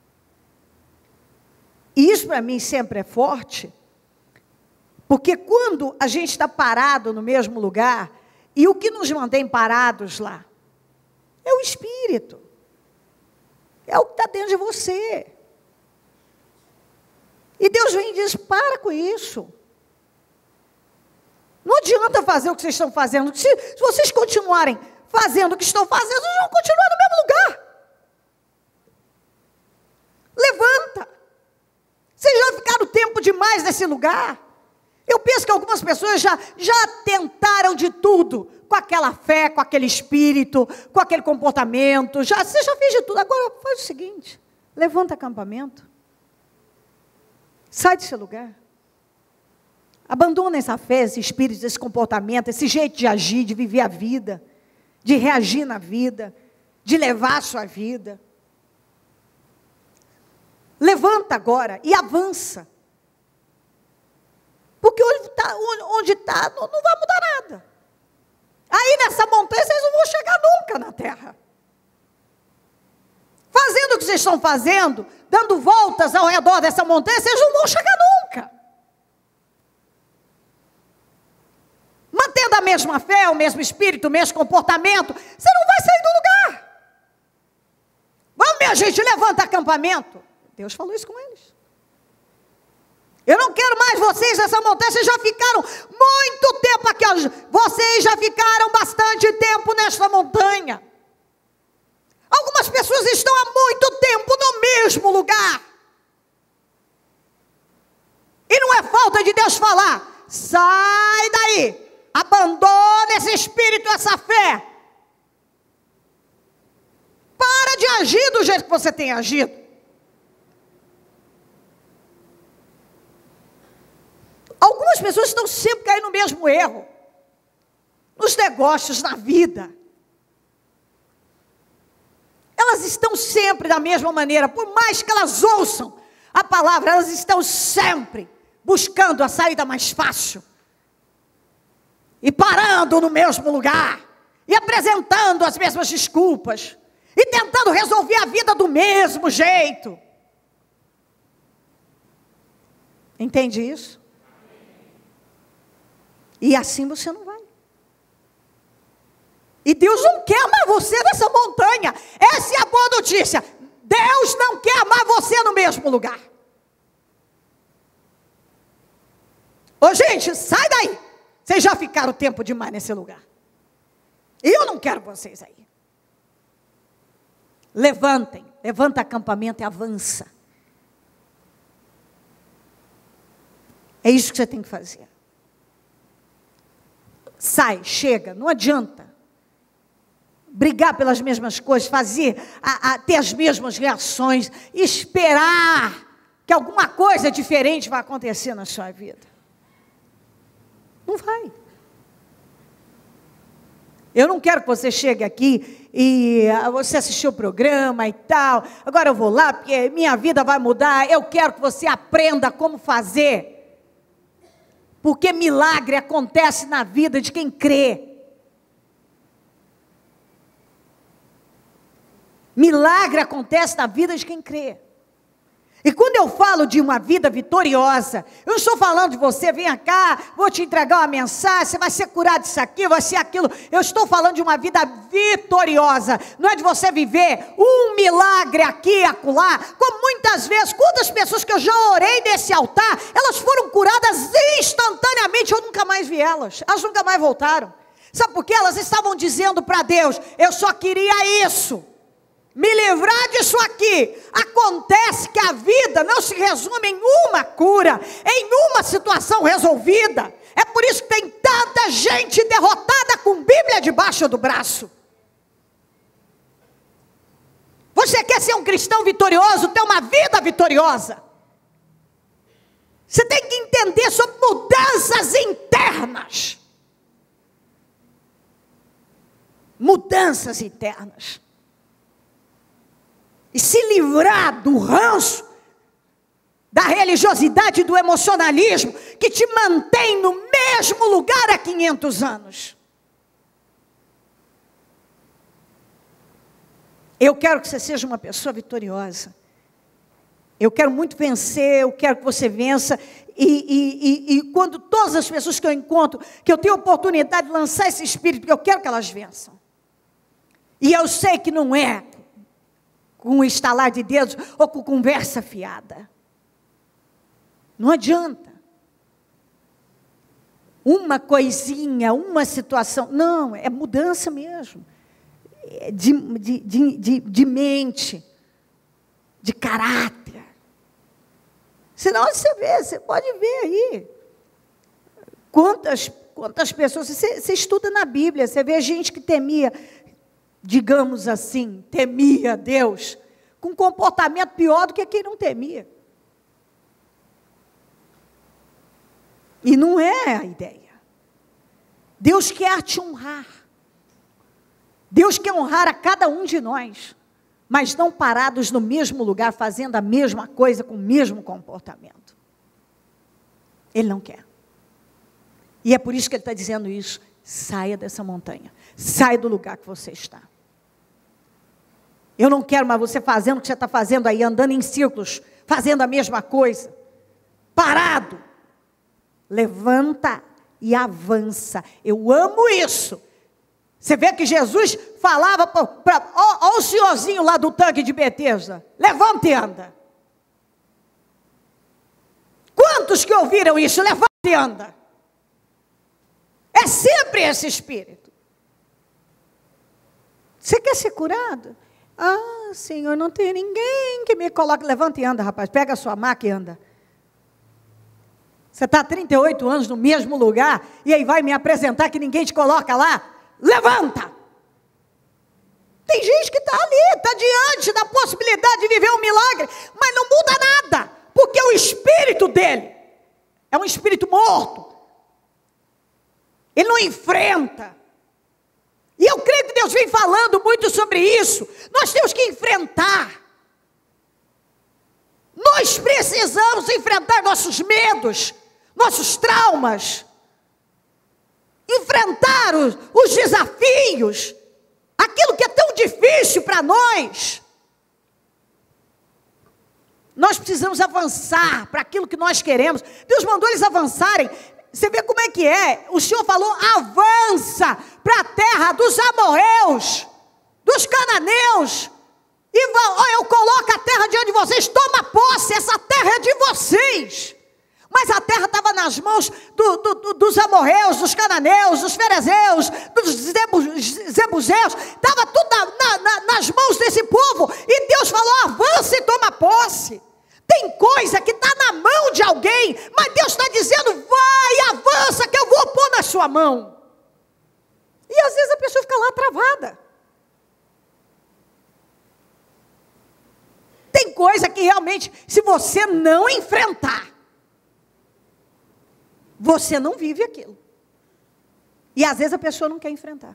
[SPEAKER 1] E isso para mim sempre é forte. Porque quando a gente está parado no mesmo lugar, e o que nos mantém parados lá? É o Espírito. É o que está dentro de você. E Deus vem e diz, para com isso. Não adianta fazer o que vocês estão fazendo. Se, se vocês continuarem fazendo o que estão fazendo, vocês vão continuar no mesmo lugar. Levanta. Vocês já ficaram tempo demais nesse lugar. Eu penso que algumas pessoas já, já tentaram de tudo, com aquela fé, com aquele espírito, com aquele comportamento, já, você já fez de tudo. Agora faz o seguinte, levanta acampamento, sai desse lugar, abandona essa fé, esse espírito, esse comportamento, esse jeito de agir, de viver a vida, de reagir na vida, de levar a sua vida. Levanta agora e avança. Porque onde está, onde está não, não vai mudar nada. Aí nessa montanha vocês não vão chegar nunca na terra. Fazendo o que vocês estão fazendo, dando voltas ao redor dessa montanha, vocês não vão chegar nunca. Mantendo a mesma fé, o mesmo espírito, o mesmo comportamento, você não vai sair do lugar. Vamos, minha gente, levanta acampamento. Deus falou isso com eles. Eu não quero mais vocês nessa montanha, vocês já ficaram muito tempo aqui, vocês já ficaram bastante tempo nesta montanha. Algumas pessoas estão há muito tempo no mesmo lugar. E não é falta de Deus falar, sai daí, abandona esse espírito, essa fé. Para de agir do jeito que você tem agido. Algumas pessoas estão sempre caindo no mesmo erro. negócios na vida, elas estão sempre da mesma maneira, por mais que elas ouçam a palavra, elas estão sempre buscando a saída mais fácil, e parando no mesmo lugar, e apresentando as mesmas desculpas, e tentando resolver a vida do mesmo jeito. Entende isso? E assim você não vai. E Deus não quer amar você nessa montanha. Essa é a boa notícia. Deus não quer amar você no mesmo lugar. Ô gente, sai daí. Vocês já ficaram tempo demais nesse lugar. E eu não quero vocês aí. Levantem, levanta acampamento e avança. É isso que você tem que fazer. Sai, chega, não adianta brigar pelas mesmas coisas, fazer, a, a, ter as mesmas reações, esperar que alguma coisa diferente vai acontecer na sua vida. Não vai. Eu não quero que você chegue aqui e você assistiu o programa e tal, agora eu vou lá porque minha vida vai mudar. Eu quero que você aprenda como fazer, porque milagre acontece na vida de quem crê. Milagre acontece na vida de quem crê. E quando eu falo de uma vida vitoriosa, eu não estou falando de você, venha cá, vou te entregar uma mensagem, você vai ser curado disso aqui, vai ser aquilo. Eu estou falando de uma vida vitoriosa. Não é de você viver um milagre aqui e acolá, como muitas vezes, quantas pessoas que eu já orei nesse altar, elas foram curadas instantaneamente, eu nunca mais vi elas, elas nunca mais voltaram. Sabe por quê? Elas estavam dizendo para Deus, eu só queria isso. Me livrar disso aqui. Acontece que a vida não se resume em uma cura, em uma situação resolvida. É por isso que tem tanta gente derrotada com Bíblia debaixo do braço. Você quer ser um cristão vitorioso, ter uma vida vitoriosa? Você tem que entender sobre mudanças internas. Mudanças internas. E se livrar do ranço, da religiosidade e do emocionalismo, que te mantém no mesmo lugar há quinhentos anos. Eu quero que você seja uma pessoa vitoriosa. Eu quero muito vencer, eu quero que você vença. E, e, e, e quando todas as pessoas que eu encontro, que eu tenho oportunidade de lançar esse espírito, eu quero que elas vençam. E eu sei que não é com um estalar de dedos ou com conversa fiada. Não adianta. Uma coisinha, uma situação. Não, é mudança mesmo. É de, de, de, de, de mente, de caráter. Senão você vê, você pode ver aí. Quantas, quantas pessoas, você, você estuda na Bíblia, você vê gente que temia, digamos assim, temia Deus, com comportamento pior do que quem não temia. E não é a ideia. Deus quer te honrar. Deus quer honrar a cada um de nós, mas não parados no mesmo lugar, fazendo a mesma coisa, com o mesmo comportamento. Ele não quer. E é por isso que ele está dizendo isso. Saia dessa montanha. Saia do lugar que você está. Eu não quero mais você fazendo o que você está fazendo aí, andando em círculos, fazendo a mesma coisa, parado. Levanta e avança. Eu amo isso. Você vê que Jesus falava para o senhorzinho lá do tanque de Betesda, levanta e anda. Quantos que ouviram isso? Levanta e anda. É sempre esse espírito. Você quer ser curado? Ah, Senhor, não tem ninguém que me coloque. Levanta e anda, rapaz. Pega a sua maca e anda. Você está há trinta e oito anos no mesmo lugar e aí vai me apresentar que ninguém te coloca lá? Levanta! Tem gente que está ali, está diante da possibilidade de viver um milagre, mas não muda nada, porque o espírito dele é um espírito morto. Ele não enfrenta, E eu creio que Deus vem falando muito sobre isso. Nós temos que enfrentar. Nós precisamos enfrentar nossos medos, nossos traumas. Enfrentar os, os desafios. Aquilo que é tão difícil para nós. Nós precisamos avançar para aquilo que nós queremos. Deus mandou eles avançarem. Você vê como é que é? O Senhor falou, avança para a terra dos amorreus, dos cananeus. E vão, ó, eu coloco a terra diante de vocês, toma posse, essa terra é de vocês. Mas a terra estava nas mãos do, do, do, dos amorreus, dos cananeus, dos ferezeus, dos zebuseus. Estava tudo na, na, na, nas mãos desse povo. E Deus falou, avança e toma posse. Tem coisa que está na mão de alguém, mas Deus está dizendo, vai, avança, que eu vou pôr na sua mão. E às vezes a pessoa fica lá travada. Tem coisa que realmente, se você não enfrentar, você não vive aquilo. E às vezes a pessoa não quer enfrentar.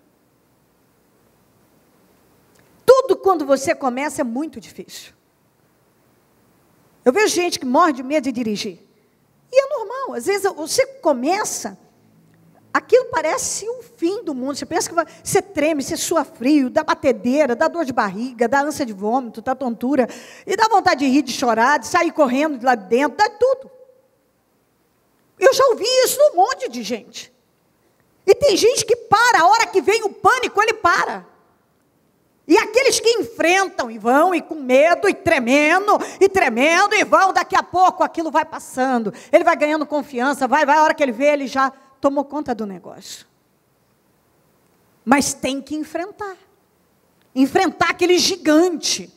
[SPEAKER 1] Tudo quando você começa é muito difícil. Eu vejo gente que morre de medo de dirigir. E é normal. Às vezes você começa, aquilo parece o fim do mundo. Você pensa que vai, você treme, você sua frio, dá batedeira, dá dor de barriga, dá ânsia de vômito, dá tontura. E dá vontade de rir, de chorar, de sair correndo de lá de dentro, dá tudo. Eu já ouvi isso num monte de gente. E tem gente que para, a hora que vem o pânico, ele para. E aqueles que enfrentam e vão, e com medo, e tremendo, e tremendo, e vão, daqui a pouco aquilo vai passando. Ele vai ganhando confiança, vai, vai, a hora que ele vê, ele já tomou conta do negócio. Mas tem que enfrentar. Enfrentar aquele gigante.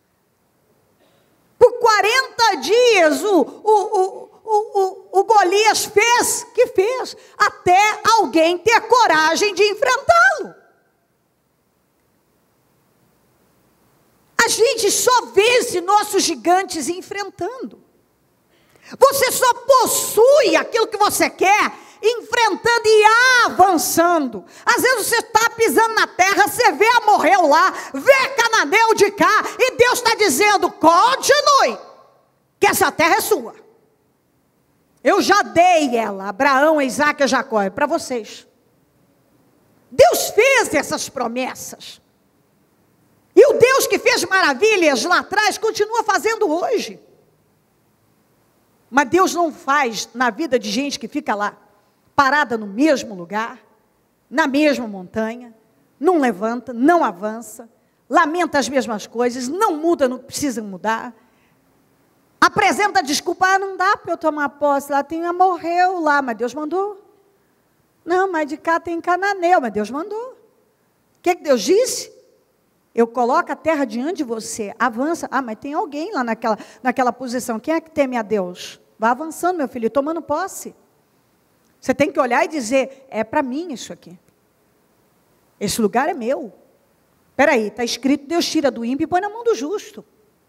[SPEAKER 1] Por quarenta dias, o, o, o, o, o, o Golias fez, que fez, até alguém ter coragem de enfrentá-lo. A gente só vence nossos gigantes enfrentando. Você só possui aquilo que você quer, enfrentando e avançando. Às vezes você está pisando na terra, você vê amorreu lá, vê cananeu de cá, e Deus está dizendo, continue, que essa terra é sua. Eu já dei ela, Abraão, Isaac e Jacó, é para vocês. Deus fez essas promessas. E o Deus que fez maravilhas lá atrás, continua fazendo hoje. Mas Deus não faz na vida de gente que fica lá, parada no mesmo lugar, na mesma montanha, não levanta, não avança, lamenta as mesmas coisas, não muda no que precisa mudar, apresenta desculpa, ah, não dá para eu tomar posse, lá tem amorreu lá, mas Deus mandou. Não, mas de cá tem cananeu, mas Deus mandou. O que, que Deus disse? Eu coloco a terra diante de você, avança. Ah, mas tem alguém lá naquela, naquela posição. Quem é que teme a Deus? Vá avançando, meu filho, tomando posse. Você tem que olhar e dizer, é para mim isso aqui. Esse lugar é meu. Espera aí, está escrito, Deus tira do ímpio e põe na mão do justo.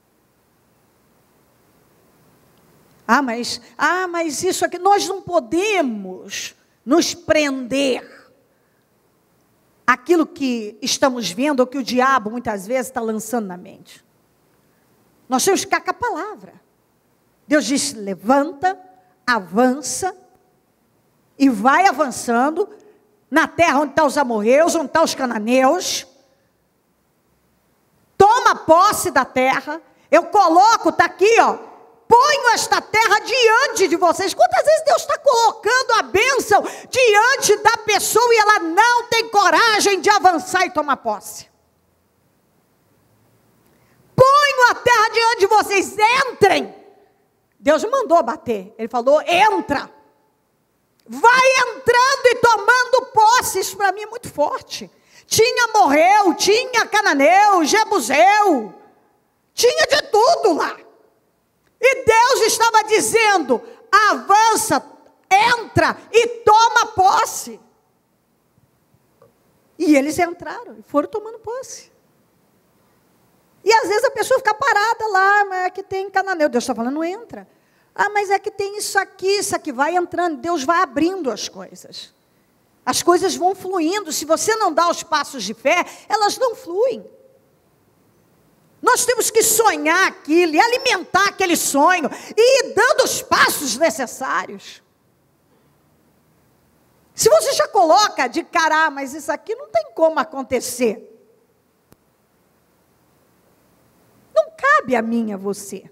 [SPEAKER 1] Ah, mas, ah, mas isso aqui, nós não podemos nos prender aquilo que estamos vendo, ou que o diabo muitas vezes está lançando na mente. Nós temos que ficar com a palavra. Deus disse, levanta, avança, e vai avançando, na terra onde estão os amorreus, onde estão os cananeus, toma posse da terra, eu coloco, está aqui, ó, ponho esta terra diante de vocês. Quantas vezes Deus está colocando a bênção diante da pessoa e ela não tem coragem de avançar e tomar posse? Ponho a terra diante de vocês, entrem. Deus mandou bater, Ele falou, entra. Vai entrando e tomando posse. Isso para mim é muito forte. Tinha amorreu, tinha cananeu, jebuseu, tinha de tudo lá. E Deus estava dizendo, avança, entra e toma posse. E eles entraram e foram tomando posse. E às vezes a pessoa fica parada lá, mas é que tem cananeu. Deus está falando, entra. Ah, mas é que tem isso aqui, isso aqui vai entrando. Deus vai abrindo as coisas. As coisas vão fluindo. Se você não dá os passos de fé, elas não fluem. Nós temos que sonhar aquilo e alimentar aquele sonho e ir dando os passos necessários. Se você já coloca de cara, ah, mas isso aqui não tem como acontecer. Não cabe a mim, a você.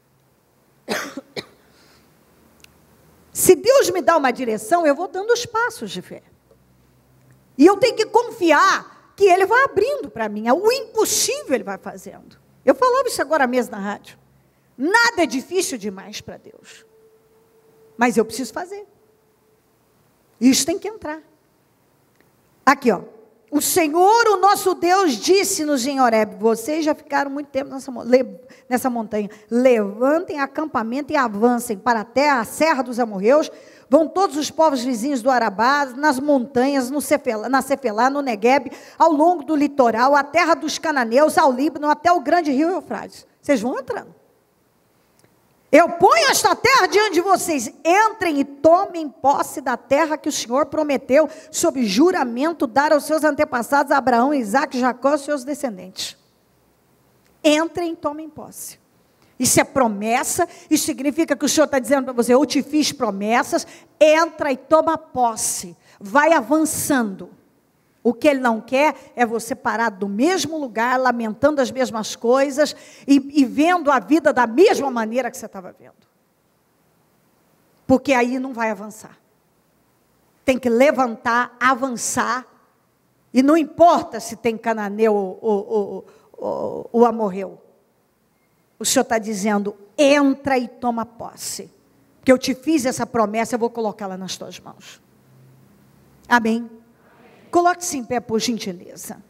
[SPEAKER 1] Se Deus me dá uma direção, eu vou dando os passos de fé. E eu tenho que confiar que Ele vai abrindo para mim. O impossível Ele vai fazendo. Eu falava isso agora mesmo na rádio. Nada é difícil demais para Deus. Mas eu preciso fazer. Isso tem que entrar. Aqui, ó. O Senhor, o nosso Deus, disse-nos em Horebe: vocês já ficaram muito tempo nessa, nessa montanha. Levantem acampamento e avancem para a terra, a serra dos amorreus. Vão todos os povos vizinhos do Arabá, nas montanhas, no Cefelá, na Cefelá, no Neguebe, ao longo do litoral, a terra dos cananeus, ao Líbano, até o grande rio Eufrates. Vocês vão entrando. Eu ponho esta terra diante de vocês. Entrem e tomem posse da terra que o Senhor prometeu, sob juramento, dar aos seus antepassados, Abraão, Isaque, Jacó, aos seus descendentes. Entrem e tomem posse. Isso é promessa, isso significa que o Senhor está dizendo para você: eu te fiz promessas, entra e toma posse, vai avançando. O que Ele não quer é você parar do mesmo lugar, lamentando as mesmas coisas e, e vendo a vida da mesma maneira que você estava vendo. Porque aí não vai avançar. Tem que levantar, avançar, e não importa se tem cananeu ou, ou, ou, ou, ou amorreu. O Senhor está dizendo: entra e toma posse. Porque eu te fiz essa promessa, eu vou colocá-la nas tuas mãos. Amém? Coloque-se em pé, por gentileza.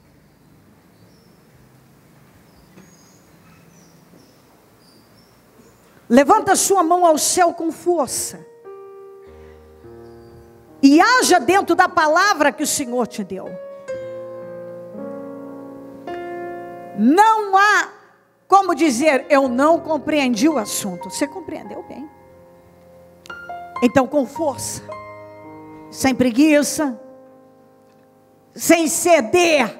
[SPEAKER 1] Levanta a sua mão ao céu com força. E haja dentro da palavra que o Senhor te deu. Não há como dizer: eu não compreendi o assunto. Você compreendeu bem. Então, com força, sem preguiça, sem ceder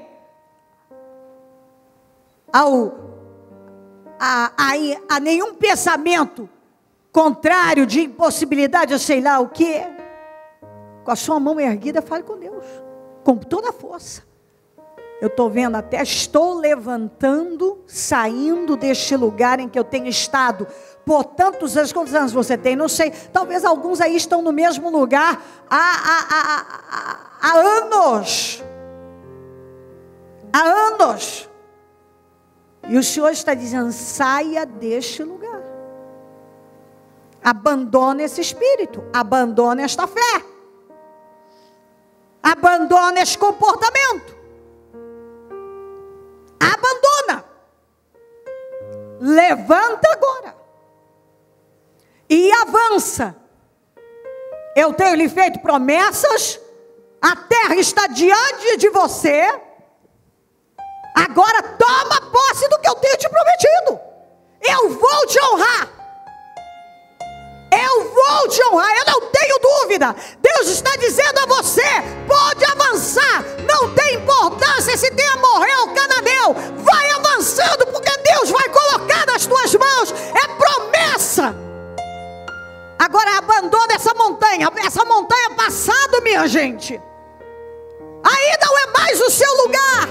[SPEAKER 1] ao, a, a, a nenhum pensamento contrário de impossibilidade, ou sei lá o que, com a sua mão erguida, fale com Deus, com toda a força. Eu estou vendo até, estou levantando, saindo deste lugar em que eu tenho estado por tantos anos. Quantos anos você tem? Não sei, talvez alguns aí estão no mesmo lugar há, há, há, há, há anos. Há anos. E o Senhor está dizendo: saia deste lugar. Abandone esse espírito, abandone esta fé, abandone esse comportamento. Abandona. Levanta agora e avança. Eu tenho lhe feito promessas, a terra está diante de você. Agora toma posse do que eu tenho te prometido. Eu vou te honrar. Eu vou te honrar, eu não tenho dúvida. Deus está dizendo a você: pode avançar. Não tem importância se tem amorreu ou cananeu. Vai avançando, porque Deus vai colocar nas tuas mãos. É promessa. Agora abandona essa montanha. Essa montanha passado, minha gente. Aí não é mais o seu lugar.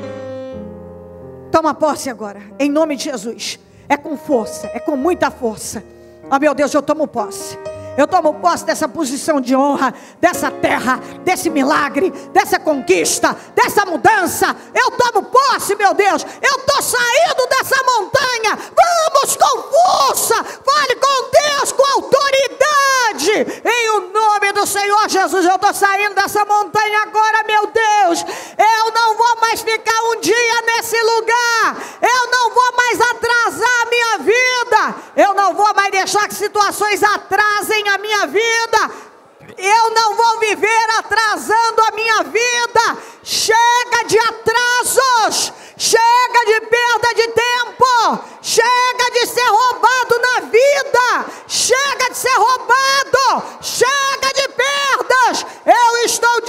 [SPEAKER 1] Toma posse agora, em nome de Jesus. É com força, é com muita força. Oh meu Deus, eu tomo posse. Eu tomo posse dessa posição de honra, dessa terra, desse milagre, dessa conquista, dessa mudança. Eu tomo posse, meu Deus. Eu estou saindo dessa montanha. Vamos com força. Fale com Deus, com autoridade. Em o nome do Senhor Jesus, eu estou saindo dessa montanha agora, meu Deus. Eu não vou mais ficar um dia nesse lugar. Eu não vou mais atrasar a minha vida. Eu não vou mais deixar que situações atrasem a minha vida. Eu não vou viver atrasando a minha vida. Chega de atrasos. Chega de perda de tempo. Chega de ser roubado na vida. Chega de ser roubado. Chega de perdas. Eu estou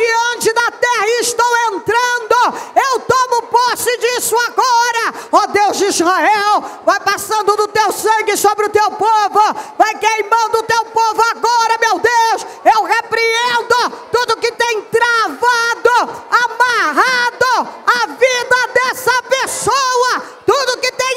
[SPEAKER 1] Israel. Vai passando do teu sangue sobre o teu povo, vai queimando o teu povo agora, meu Deus. Eu repreendo tudo que tem travado, amarrado a vida dessa pessoa, tudo que tem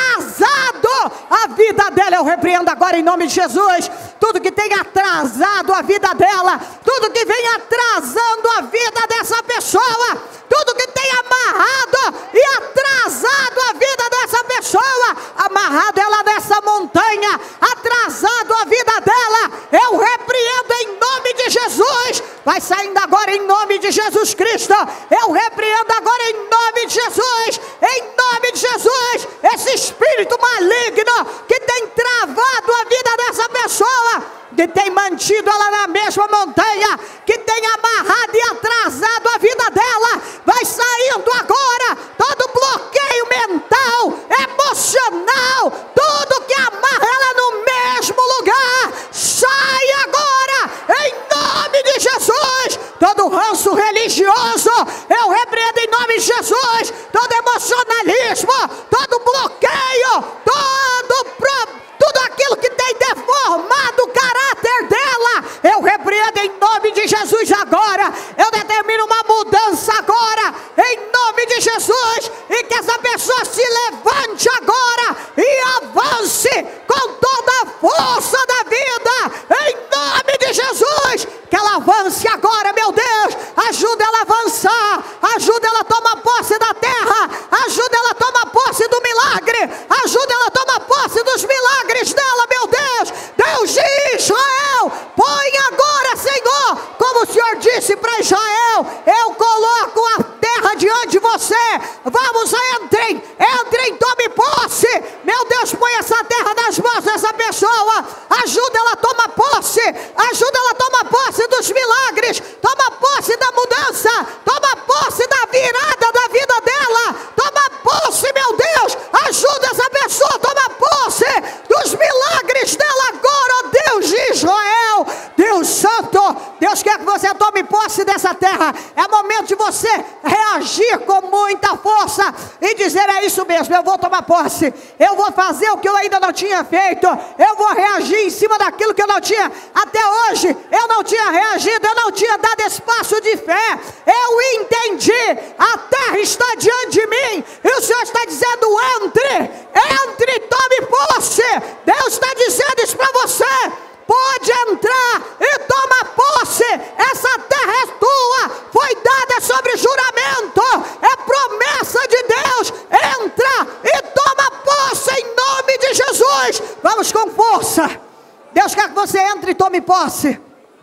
[SPEAKER 1] atrasado a vida dela. Eu repreendo agora em nome de Jesus, tudo que tem atrasado a vida dela, tudo que vem atrasando a vida dessa pessoa, tudo que tem amarrado e atrasado a vida dessa pessoa, amarrado ela nessa montanha, atrasado a vida dela, eu repreendo em nome de Jesus. Vai saindo agora em nome de Jesus Cristo. Eu repreendo agora em nome de Jesus, em nome de Jesus, esse espírito maligno que tem travado a vida dessa pessoa, que tem mantido ela na mesma montanha, que tem amarrado e atrasado a vida dela. Vai saindo agora todo bloqueio mental, emocional, tudo que amarra ela no mesmo lugar, sai agora em nome de Jesus. Todo ranço religioso, eu repreendo em nome de Jesus. Todo emocionalismo, todo bloqueio, todo pro, tudo aquilo que tem deformado o caráter dela, eu repreendo em nome de Jesus agora. Eu determino uma mudança agora, em nome de Jesus, e que essa pessoa se levante agora e avance com toda a força da vida, em nome de Jesus. Que ela avance agora, meu Deus. Ajuda ela a avançar, ajuda ela a tomar posse da terra, ajuda ela a tomar posse do milagre, ajuda ela a tomar posse dos milagres dela, meu Deus. Deus de Israel, põe agora, Senhor, como o Senhor disse para Israel: eu coloco a terra diante de você, vamos, entrem, entrem, tome posse, meu Deus. Põe essa terra nas mãos dessa pessoa, ajuda ela a tomar posse, ajuda ela a tomar posse dos milagres, toma posse da mudança, toma posse da virada da vida dela, toma posse, meu Deus, ajuda essa pessoa a tomar posse dos milagres dela agora, ó Deus de Israel. Deus Santo, Deus quer que você tome posse dessa terra. É momento de você reagir com muita força e dizer: é isso mesmo, eu vou tomar posse, eu vou fazer o que eu ainda não tinha feito, eu vou reagir em cima daquilo que eu não tinha, até hoje eu não tinha reagido, eu não tinha dado espaço de fé. Eu entendi, a terra está diante de mim e o Senhor está dizendo: entre, entre, tome posse. Deus está dizendo isso para você: pode entrar e toma posse, essa terra é tua, foi dada sobre juramento, é promessa de Deus. Entra e toma posse em nome de Jesus. Vamos com força. Deus quer que você entre e tome posse.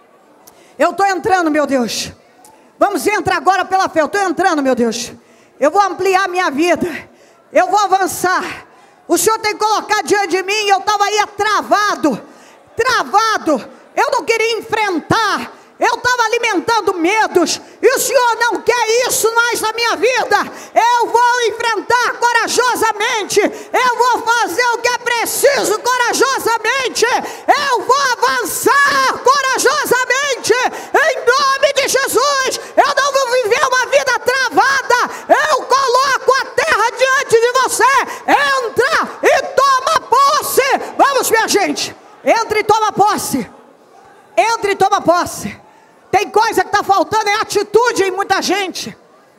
[SPEAKER 1] Eu estou entrando, meu Deus. Vamos entrar agora pela fé. Eu estou entrando, meu Deus. Eu vou ampliar minha vida, eu vou avançar. O Senhor tem colocado diante de mim, eu estava aí travado, travado, eu não queria enfrentar, eu estava alimentando medos, e o Senhor não quer isso mais na minha vida. Eu vou enfrentar corajosamente, eu vou fazer o que é preciso corajosamente, eu vou avançar corajosamente, em nome de Jesus. Eu não vou viver uma vida travada, eu coloco a terra diante de você. Entra e toma posse. Vamos, minha gente, entre e toma posse, entre e toma posse. Tem coisa que está faltando, é atitude em muita gente.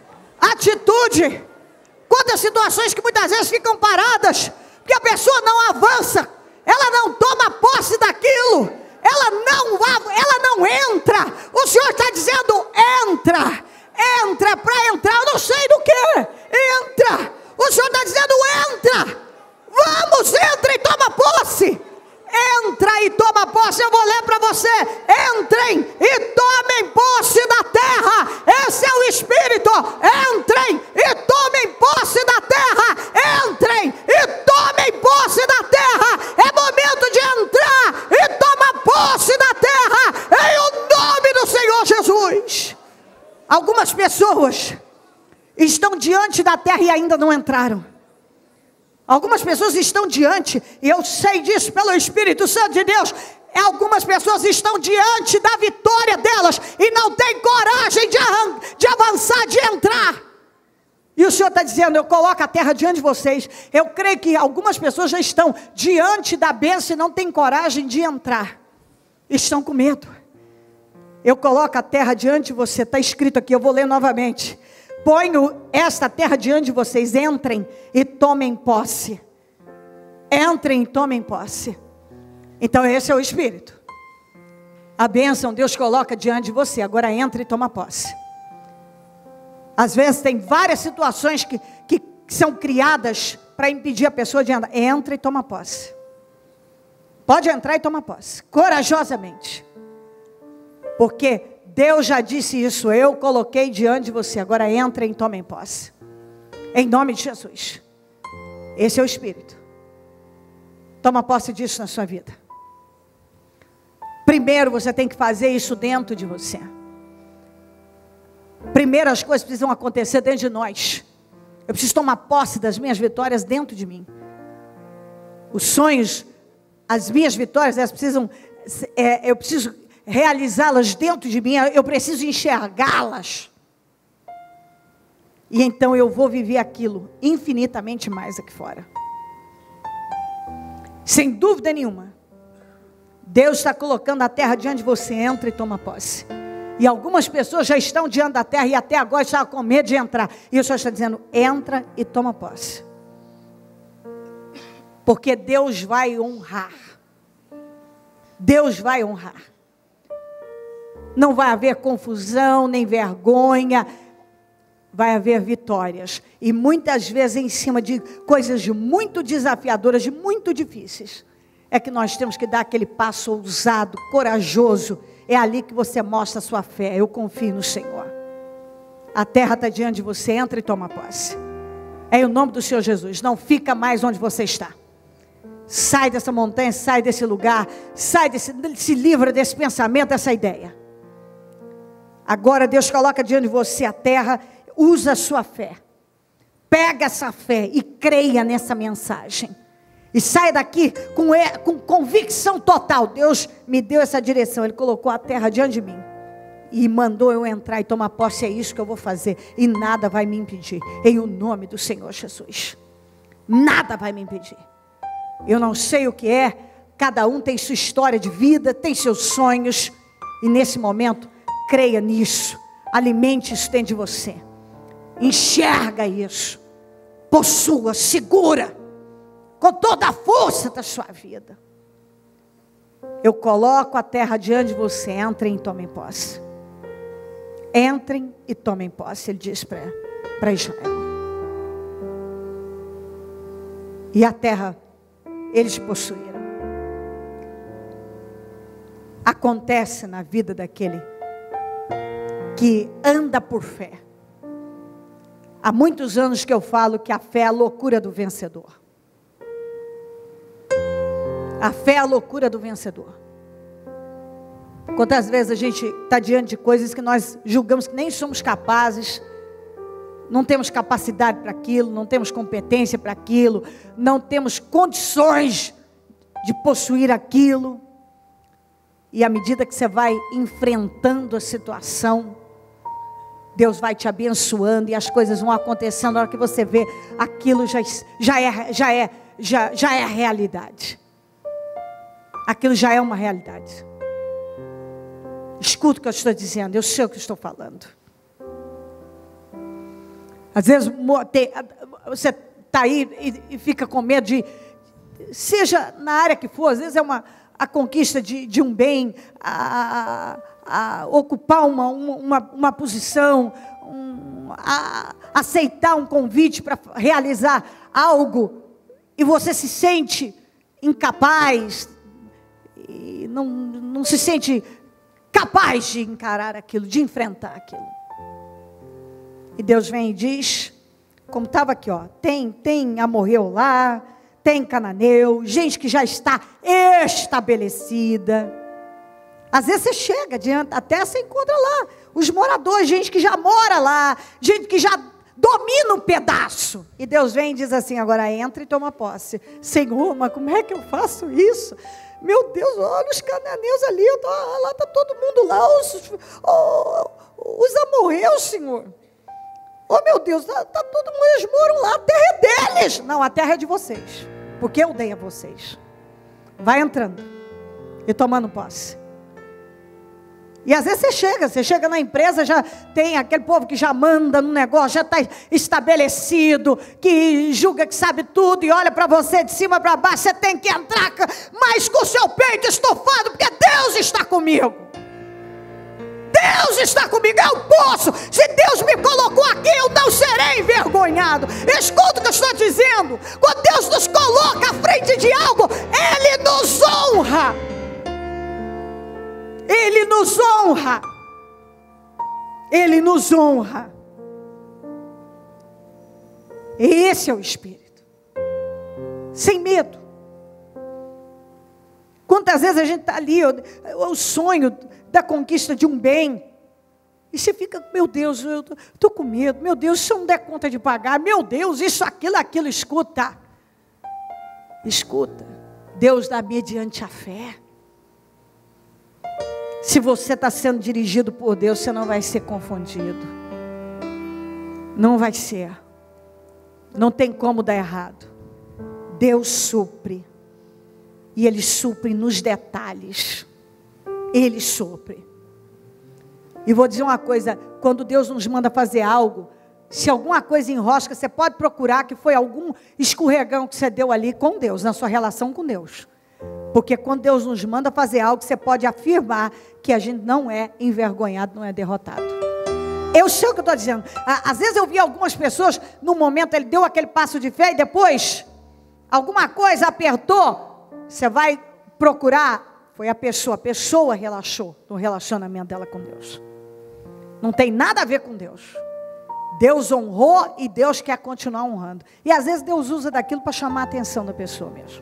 [SPEAKER 1] Atitude. Quantas situações que muitas vezes ficam paradas, porque a pessoa não avança, ela não toma posse daquilo, ela não, ela não entra. O Senhor está dizendo: entra, entra para entrar, eu não sei do que, entra. O Senhor está dizendo: entra, vamos, entra e toma posse. Entra e toma posse. Eu vou ler para você: entrem e tomem posse da terra. Esse é o Espírito. Entrem e tomem posse da terra. Entrem e tomem posse da terra. É momento de entrar e tomar posse da terra, em o nome do Senhor Jesus. Algumas pessoas estão diante da terra e ainda não entraram. Algumas pessoas estão diante, e eu sei disso pelo Espírito Santo de Deus. Algumas pessoas estão diante da vitória delas e não têm coragem de, de avançar, de entrar. E o Senhor está dizendo, eu coloco a terra diante de vocês. Eu creio que algumas pessoas já estão diante da bênção e não têm coragem de entrar. Estão com medo. Eu coloco a terra diante de você, está escrito aqui, eu vou ler novamente. Ponho esta terra diante de vocês, entrem e tomem posse. Entrem e tomem posse. Então esse é o Espírito. A bênção Deus coloca diante de você, agora entra e toma posse. Às vezes tem várias situações que, que são criadas para impedir a pessoa de andar. Entra e toma posse. Pode entrar e toma posse, corajosamente. Porque Deus já disse isso, eu coloquei diante de você, agora entrem e tomem posse. Em nome de Jesus. Esse é o Espírito. Toma posse disso na sua vida. Primeiro você tem que fazer isso dentro de você. Primeiro as coisas precisam acontecer dentro de nós. Eu preciso tomar posse das minhas vitórias dentro de mim. Os sonhos, as minhas vitórias, elas precisam, é, eu preciso realizá-las dentro de mim. Eu preciso enxergá-las. E então eu vou viver aquilo infinitamente mais aqui fora. Sem dúvida nenhuma. Deus está colocando a terra diante de você, entra e toma posse. E algumas pessoas já estão diante da terra e até agora estavam com medo de entrar. E o Senhor está dizendo, entra e toma posse. Porque Deus vai honrar. Deus vai honrar. Não vai haver confusão, nem vergonha. Vai haver vitórias. E muitas vezes em cima de coisas de muito desafiadoras, de muito difíceis. É que nós temos que dar aquele passo ousado, corajoso. É ali que você mostra a sua fé. Eu confio no Senhor. A terra está diante de você, entra e toma posse. É em nome do Senhor Jesus. Não fica mais onde você está. Sai dessa montanha, sai desse lugar. Sai desse, se livra desse pensamento, dessa ideia. Agora Deus coloca diante de você a terra. Usa a sua fé. Pega essa fé e creia nessa mensagem. E saia daqui com, com convicção total. Deus me deu essa direção. Ele colocou a terra diante de mim. E mandou eu entrar e tomar posse. É isso que eu vou fazer. E nada vai me impedir. Em o nome do Senhor Jesus. Nada vai me impedir. Eu não sei o que é. Cada um tem sua história de vida. Tem seus sonhos. E nesse momento, creia nisso. Alimente isso dentro de você. Enxerga isso. Possua, segura. Com toda a força da sua vida. Eu coloco a terra diante de você. Entrem e tomem posse. Entrem e tomem posse. Ele diz para Israel. E a terra, eles possuíram. Acontece na vida daquele que anda por fé. Há muitos anos que eu falo que a fé é a loucura do vencedor. A fé é a loucura do vencedor. Quantas vezes a gente está diante de coisas que nós julgamos que nem somos capazes, não temos capacidade para aquilo, não temos competência para aquilo, não temos condições de possuir aquilo. E à medida que você vai enfrentando a situação, Deus vai te abençoando e as coisas vão acontecendo. Na hora que você vê, aquilo já, já, é, já, é, já, já é a realidade. Aquilo já é uma realidade. Escuta o que eu estou dizendo, eu sei o que eu estou falando. Às vezes você está aí e, e fica com medo de, seja na área que for, às vezes é uma, a conquista de, de um bem, a, a, a ocupar uma, uma, uma posição, um, a aceitar um convite para realizar algo, e você se sente incapaz, e não, não se sente capaz de encarar aquilo, de enfrentar aquilo. E Deus vem e diz, como estava aqui, ó, tem, tem amorreu lá, tem cananeu, gente que já está estabelecida. Às vezes você chega adiante, até você encontra lá os moradores, gente que já mora lá, gente que já domina um pedaço. E Deus vem e diz assim, agora entra e toma posse. Senhor, mas como é que eu faço isso? Meu Deus, olha os cananeus ali, eu tô, lá está todo mundo lá, os, os, os amorreus, Senhor. Oh meu Deus, tá, tá todo mundo, eles moram lá, a terra é deles. Não, a terra é de vocês, porque eu dei a vocês. Vai entrando e tomando posse. E às vezes você chega, você chega na empresa, já tem aquele povo que já manda no negócio, já está estabelecido, que julga que sabe tudo e olha para você de cima para baixo. Você tem que entrar, mas com o seu peito estufado, porque Deus está comigo. Deus está comigo, eu posso. Se Deus me colocou aqui, eu não serei envergonhado. Escuta o que eu estou dizendo. Quando Deus nos coloca à frente de algo, Ele nos honra. Ele nos honra. Ele nos honra. E esse é o Espírito. Sem medo. Quantas vezes a gente está ali, o, o sonho da conquista de um bem, e você fica, meu Deus, eu estou com medo, meu Deus, se eu não der conta de pagar, meu Deus, isso, aquilo, aquilo, escuta, escuta, Deus dá mediante a fé. Se você está sendo dirigido por Deus, você não vai ser confundido, não vai ser, não tem como dar errado. Deus supre, e Ele supre nos detalhes. Ele supre. E vou dizer uma coisa, quando Deus nos manda fazer algo, se alguma coisa enrosca, você pode procurar que foi algum escorregão que você deu ali com Deus, na sua relação com Deus. Porque quando Deus nos manda fazer algo, você pode afirmar que a gente não é envergonhado, não é derrotado. Eu sei o que eu estou dizendo. Às vezes eu vi algumas pessoas, no momento ele deu aquele passo de fé e depois, alguma coisa apertou, você vai procurar. Foi a pessoa, a pessoa relaxou no relacionamento dela com Deus. Não tem nada a ver com Deus. Deus honrou e Deus quer continuar honrando. E às vezes Deus usa daquilo para chamar a atenção da pessoa mesmo.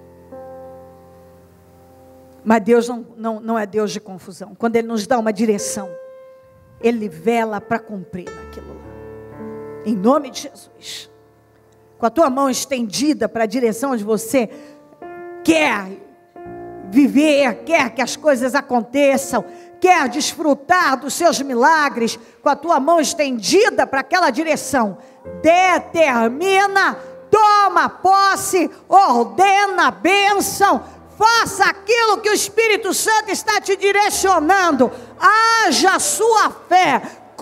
[SPEAKER 1] Mas Deus não, não, não é Deus de confusão. Quando Ele nos dá uma direção, Ele vela para cumprir naquilo lá. Em nome de Jesus. Com a tua mão estendida para a direção onde você quer viver, quer que as coisas aconteçam, quer desfrutar dos seus milagres, com a tua mão estendida para aquela direção, determina, toma posse, ordena a bênção, faça aquilo que o Espírito Santo está te direcionando, haja a sua fé,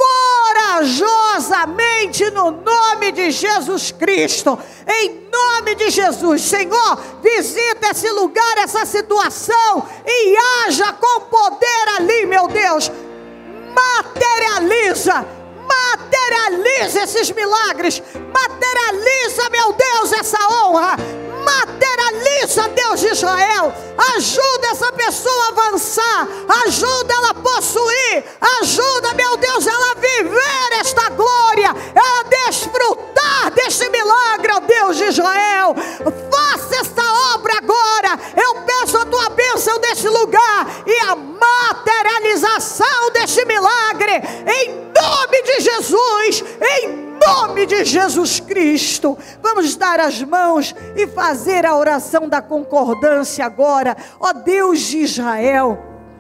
[SPEAKER 1] corajosamente no nome de Jesus Cristo, em nome de Jesus. Senhor, visita esse lugar, essa situação e haja com poder ali, meu Deus, materializa, materializa esses milagres, materializa, meu Deus, essa honra, materializa, Deus de Israel, ajuda essa pessoa a avançar, ajuda ela a possuir, ajuda, meu Deus, ela a viver esta glória, ela a desfrutar deste milagre, ó Deus de Israel. Faça esta obra agora, eu peço a tua bênção deste lugar e a materialização deste milagre, em nome de Jesus, em nome de Jesus Cristo. Vamos dar as mãos e fazer a oração da concordância agora. Ó Deus de Israel,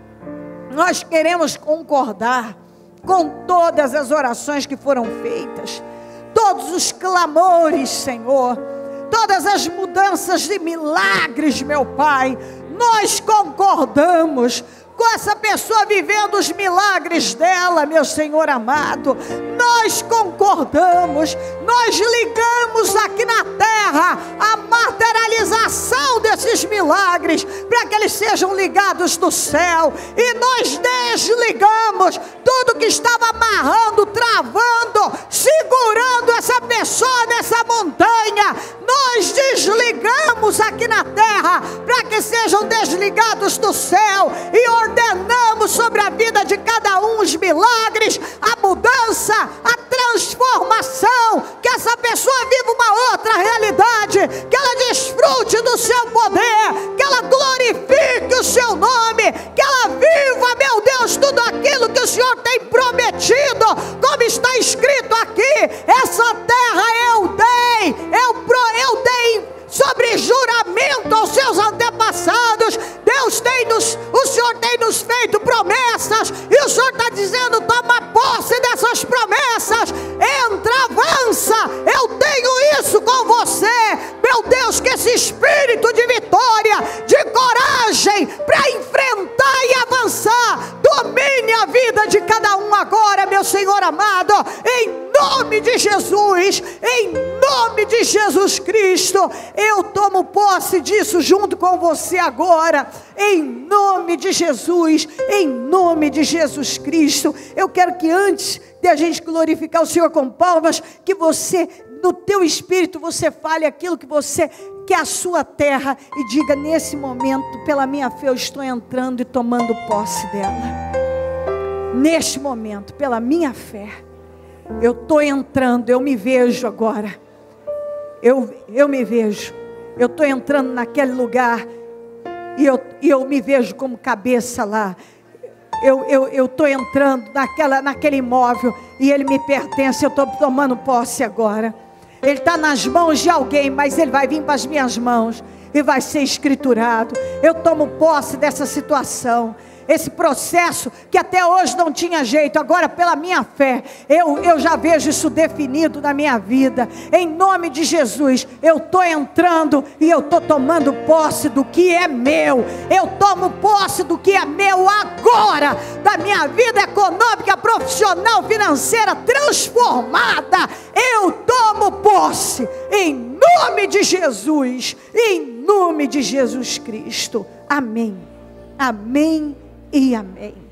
[SPEAKER 1] nós queremos concordar com todas as orações que foram feitas, todos os clamores, Senhor, todas as mudanças de milagres, meu Pai. Nós concordamos com essa pessoa vivendo os milagres dela, meu Senhor amado. Nós concordamos, nós ligamos aqui na terra a materialização desses milagres, para que eles sejam ligados do céu, e nós desligamos tudo que estava amarrando, travando, segurando essa pessoa nessa montanha. Nós desligamos aqui na terra, para que sejam desligados do céu, e ordenamos sobre a vida de cada um os milagres, a mudança, a transformação, que essa pessoa viva uma outra realidade, que ela desfrute do seu poder, que ela glorifique o seu nome, que ela viva, meu Deus, tudo aquilo que o Senhor tem prometido, como está escrito aqui: essa terra eu dei, eu, eu dei sobre juramento aos seus antepassados. Deus tem nos, o Senhor tem nos feito promessas, e o Senhor está dizendo: toma posse dessas promessas, entra, vai esse espírito de vitória, de coragem para enfrentar e avançar. Domine a vida de cada um agora, meu Senhor amado, em nome de Jesus, em nome de Jesus Cristo. Eu tomo posse disso junto com você agora, em nome de Jesus, em nome de Jesus Cristo. Eu quero que antes de a gente glorificar o Senhor com palmas, que você, no teu espírito, você fale aquilo que você quer a sua terra e diga: nesse momento, pela minha fé, eu estou entrando e tomando posse dela. Neste momento, pela minha fé, eu estou entrando, eu me vejo agora, eu, eu me vejo, eu estou entrando naquele lugar, e eu, e eu me vejo como cabeça lá. Eu estou entrando naquela, naquele imóvel, e ele me pertence, eu estou tomando posse agora. Ele está nas mãos de alguém, mas ele vai vir para as minhas mãos, e vai ser escriturado. Eu tomo posse dessa situação. Esse processo que até hoje não tinha jeito, agora pela minha fé, eu, eu já vejo isso definido na minha vida. Em nome de Jesus, eu estou entrando e eu estou tomando posse do que é meu. Eu tomo posse do que é meu agora, da minha vida econômica, profissional, financeira transformada. Eu tomo posse em nome de Jesus, em nome de Jesus Cristo. Amém, amém e amém.